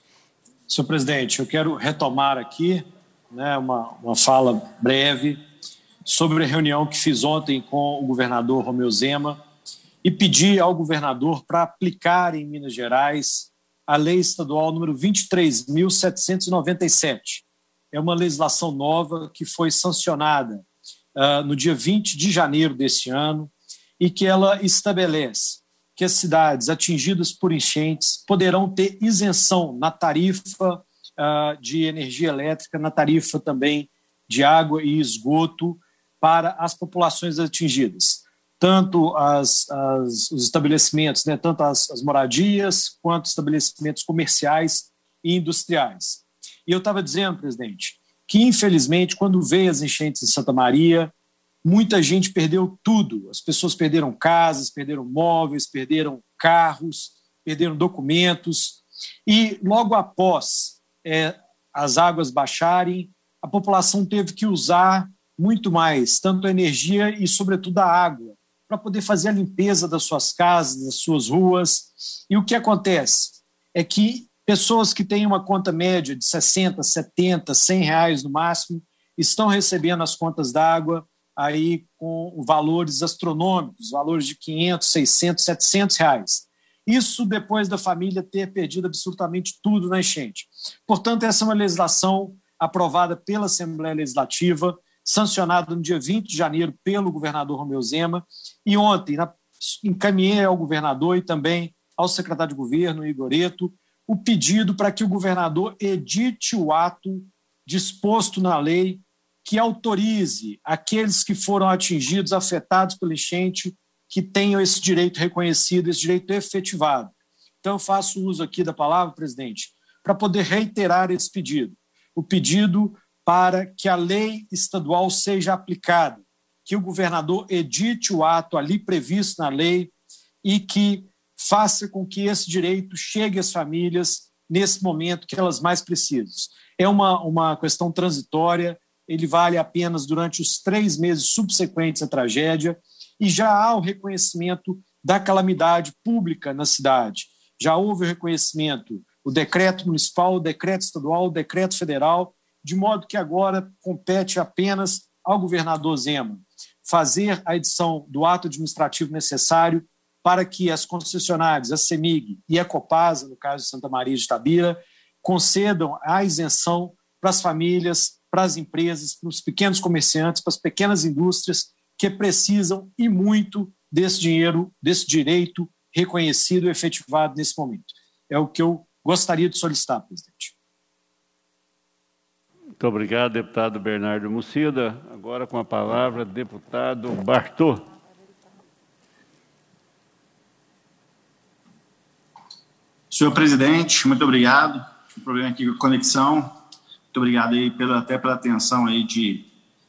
Senhor presidente, eu quero retomar aqui, né, uma, uma fala breve sobre a reunião que fiz ontem com o governador Romeu Zema e pedir ao governador para aplicar em Minas Gerais a lei estadual número vinte e três mil setecentos e noventa e sete. É uma legislação nova que foi sancionada uh, no dia vinte de janeiro deste ano e que ela estabelece que as cidades atingidas por enchentes poderão ter isenção na tarifa uh, de energia elétrica, na tarifa também de água e esgoto para as populações atingidas. Tanto as, as, os estabelecimentos, né, tanto as, as moradias, quanto estabelecimentos comerciais e industriais. E eu estava dizendo, presidente, que infelizmente, quando veio as enchentes em Santa Maria, muita gente perdeu tudo. As pessoas perderam casas, perderam móveis, perderam carros, perderam documentos. E logo após é, as águas baixarem, a população teve que usar muito mais, tanto a energia e, sobretudo, a água, para poder fazer a limpeza das suas casas, das suas ruas. E o que acontece é que pessoas que têm uma conta média de sessenta, setenta, cem reais no máximo estão recebendo as contas d'água aí com valores astronômicos, valores de quinhentos, seiscentos, setecentos reais. Isso depois da família ter perdido absolutamente tudo na enchente. Portanto, essa é uma legislação aprovada pela Assembleia Legislativa, sancionada no dia vinte de janeiro pelo governador Romeu Zema, e ontem na, encaminhei ao governador e também ao secretário de governo, Igor Eto, o pedido para que o governador edite o ato disposto na lei que autorize aqueles que foram atingidos, afetados pela enchente, que tenham esse direito reconhecido, esse direito efetivado. Então, eu faço uso aqui da palavra, presidente, para poder reiterar esse pedido. O pedido para que a lei estadual seja aplicada, que o governador edite o ato ali previsto na lei e que faça com que esse direito chegue às famílias nesse momento que elas mais precisam. É uma, uma questão transitória, ele vale apenas durante os três meses subsequentes à tragédia e já há o reconhecimento da calamidade pública na cidade. Já houve o reconhecimento, o decreto municipal, o decreto estadual, o decreto federal, de modo que agora compete apenas ao governador Zema fazer a edição do ato administrativo necessário para que as concessionárias, a CEMIG e a Copasa, no caso de Santa Maria de Itabira, concedam a isenção para as famílias, para as empresas, para os pequenos comerciantes, para as pequenas indústrias que precisam e muito desse dinheiro, desse direito reconhecido e efetivado nesse momento. É o que eu gostaria de solicitar, presidente. Muito obrigado, deputado Bernardo Mucida. Agora com a palavra, deputado Bartô. Senhor presidente, muito obrigado. Um problema aqui com a conexão. Muito obrigado aí pela, até pela atenção aí de,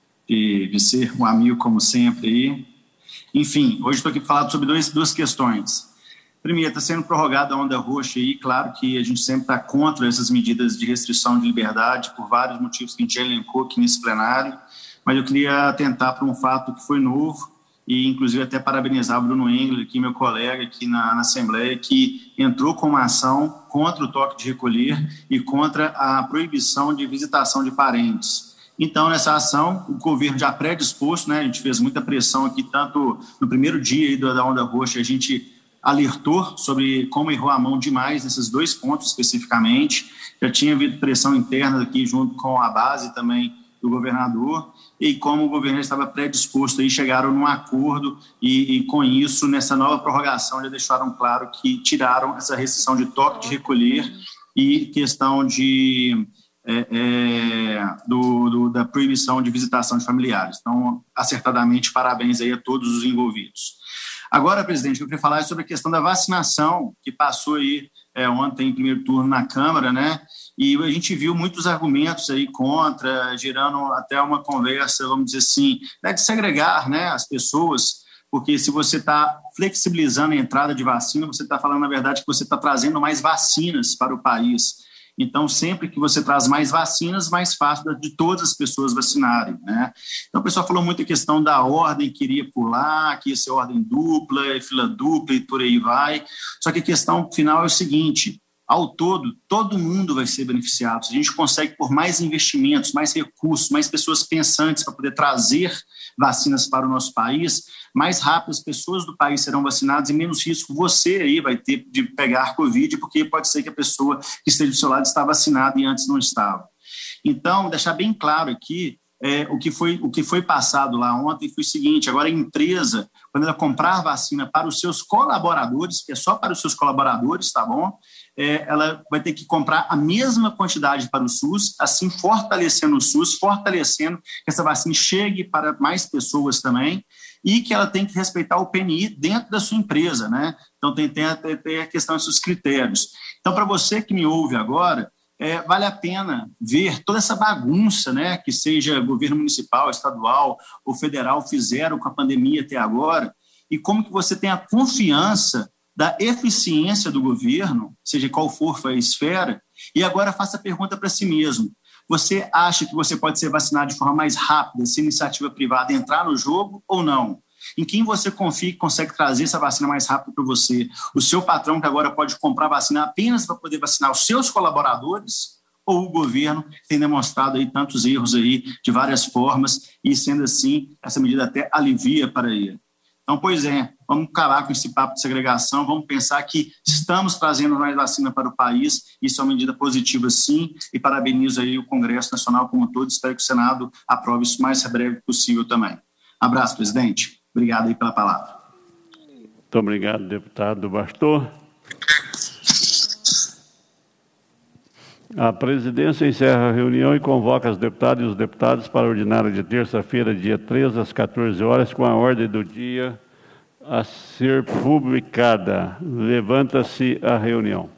de, de ser um amigo, como sempre aí. Enfim, hoje estou aqui para falar sobre dois, duas questões. Primeiro, está sendo prorrogada a onda roxa aí, claro que a gente sempre está contra essas medidas de restrição de liberdade, por vários motivos que a gente já elencou aqui nesse plenário, mas eu queria atentar para um fato que foi novo, e inclusive até parabenizar o Bruno Engler, aqui, meu colega aqui na, na Assembleia, que entrou com uma ação contra o toque de recolher e contra a proibição de visitação de parentes. Então, nessa ação, o governo já predisposto, né, a gente fez muita pressão aqui, tanto no primeiro dia aí da onda roxa, a gente alertou sobre como errou a mão demais nesses dois pontos especificamente. Já tinha havido pressão interna aqui junto com a base também do governador, e como o governo estava predisposto, aí chegaram num acordo e, e com isso, nessa nova prorrogação, já deixaram claro que tiraram essa restrição de toque de recolher e questão de, é, é, do, do, da proibição de visitação de familiares. Então, acertadamente, parabéns aí a todos os envolvidos. Agora, presidente, o que eu queria falar é sobre a questão da vacinação, que passou aí é, ontem em primeiro turno na Câmara, né? E a gente viu muitos argumentos aí contra, gerando até uma conversa, vamos dizer assim, né, de segregar, né, as pessoas, porque se você está flexibilizando a entrada de vacina, você está falando, na verdade, que você está trazendo mais vacinas para o país. Então, sempre que você traz mais vacinas, mais fácil de todas as pessoas vacinarem, né? Então, o pessoal falou muito a questão da ordem, que iria pular, que ia ser ordem dupla, fila dupla e por aí vai. Só que a questão final é o seguinte: ao todo, todo mundo vai ser beneficiado. Se a gente consegue pôr mais investimentos, mais recursos, mais pessoas pensantes para poder trazer vacinas para o nosso país, mais rápido as pessoas do país serão vacinadas e menos risco você aí vai ter de pegar Covid, porque pode ser que a pessoa que esteja do seu lado está vacinada e antes não estava. Então, deixar bem claro aqui, é, o, que foi, o que foi passado lá ontem foi o seguinte: agora a empresa, quando ela comprar vacina para os seus colaboradores, que é só para os seus colaboradores, tá bom? É, ela vai ter que comprar a mesma quantidade para o SUS, assim fortalecendo o SUS, fortalecendo que essa vacina chegue para mais pessoas também, e que ela tem que respeitar o P N I dentro da sua empresa, né? Então tem, tem, tem a questão desses critérios. Então, para você que me ouve agora, é, vale a pena ver toda essa bagunça, né, que seja governo municipal, estadual ou federal fizeram com a pandemia até agora, e como que você tem a confiança da eficiência do governo, seja qual for a esfera, e agora faça a pergunta para si mesmo: você acha que você pode ser vacinado de forma mais rápida se a iniciativa privada entrar no jogo ou não? Em quem você confia que consegue trazer essa vacina mais rápido para você? O seu patrão, que agora pode comprar vacina apenas para poder vacinar os seus colaboradores, ou o governo que tem demonstrado aí tantos erros aí de várias formas, e sendo assim, essa medida até alivia para ele. Então, pois é, vamos acabar com esse papo de segregação, vamos pensar que estamos trazendo mais vacina para o país, isso é uma medida positiva sim, e parabenizo aí o Congresso Nacional como um todo, espero que o Senado aprove isso o mais breve possível também. Abraço, presidente. Obrigado aí pela palavra. Muito obrigado, deputado Bartô. A presidência encerra a reunião e convoca os deputados e os deputados para a ordinária de terça-feira, dia treze, às quatorze horas, com a ordem do dia a ser publicada. Levanta-se a reunião.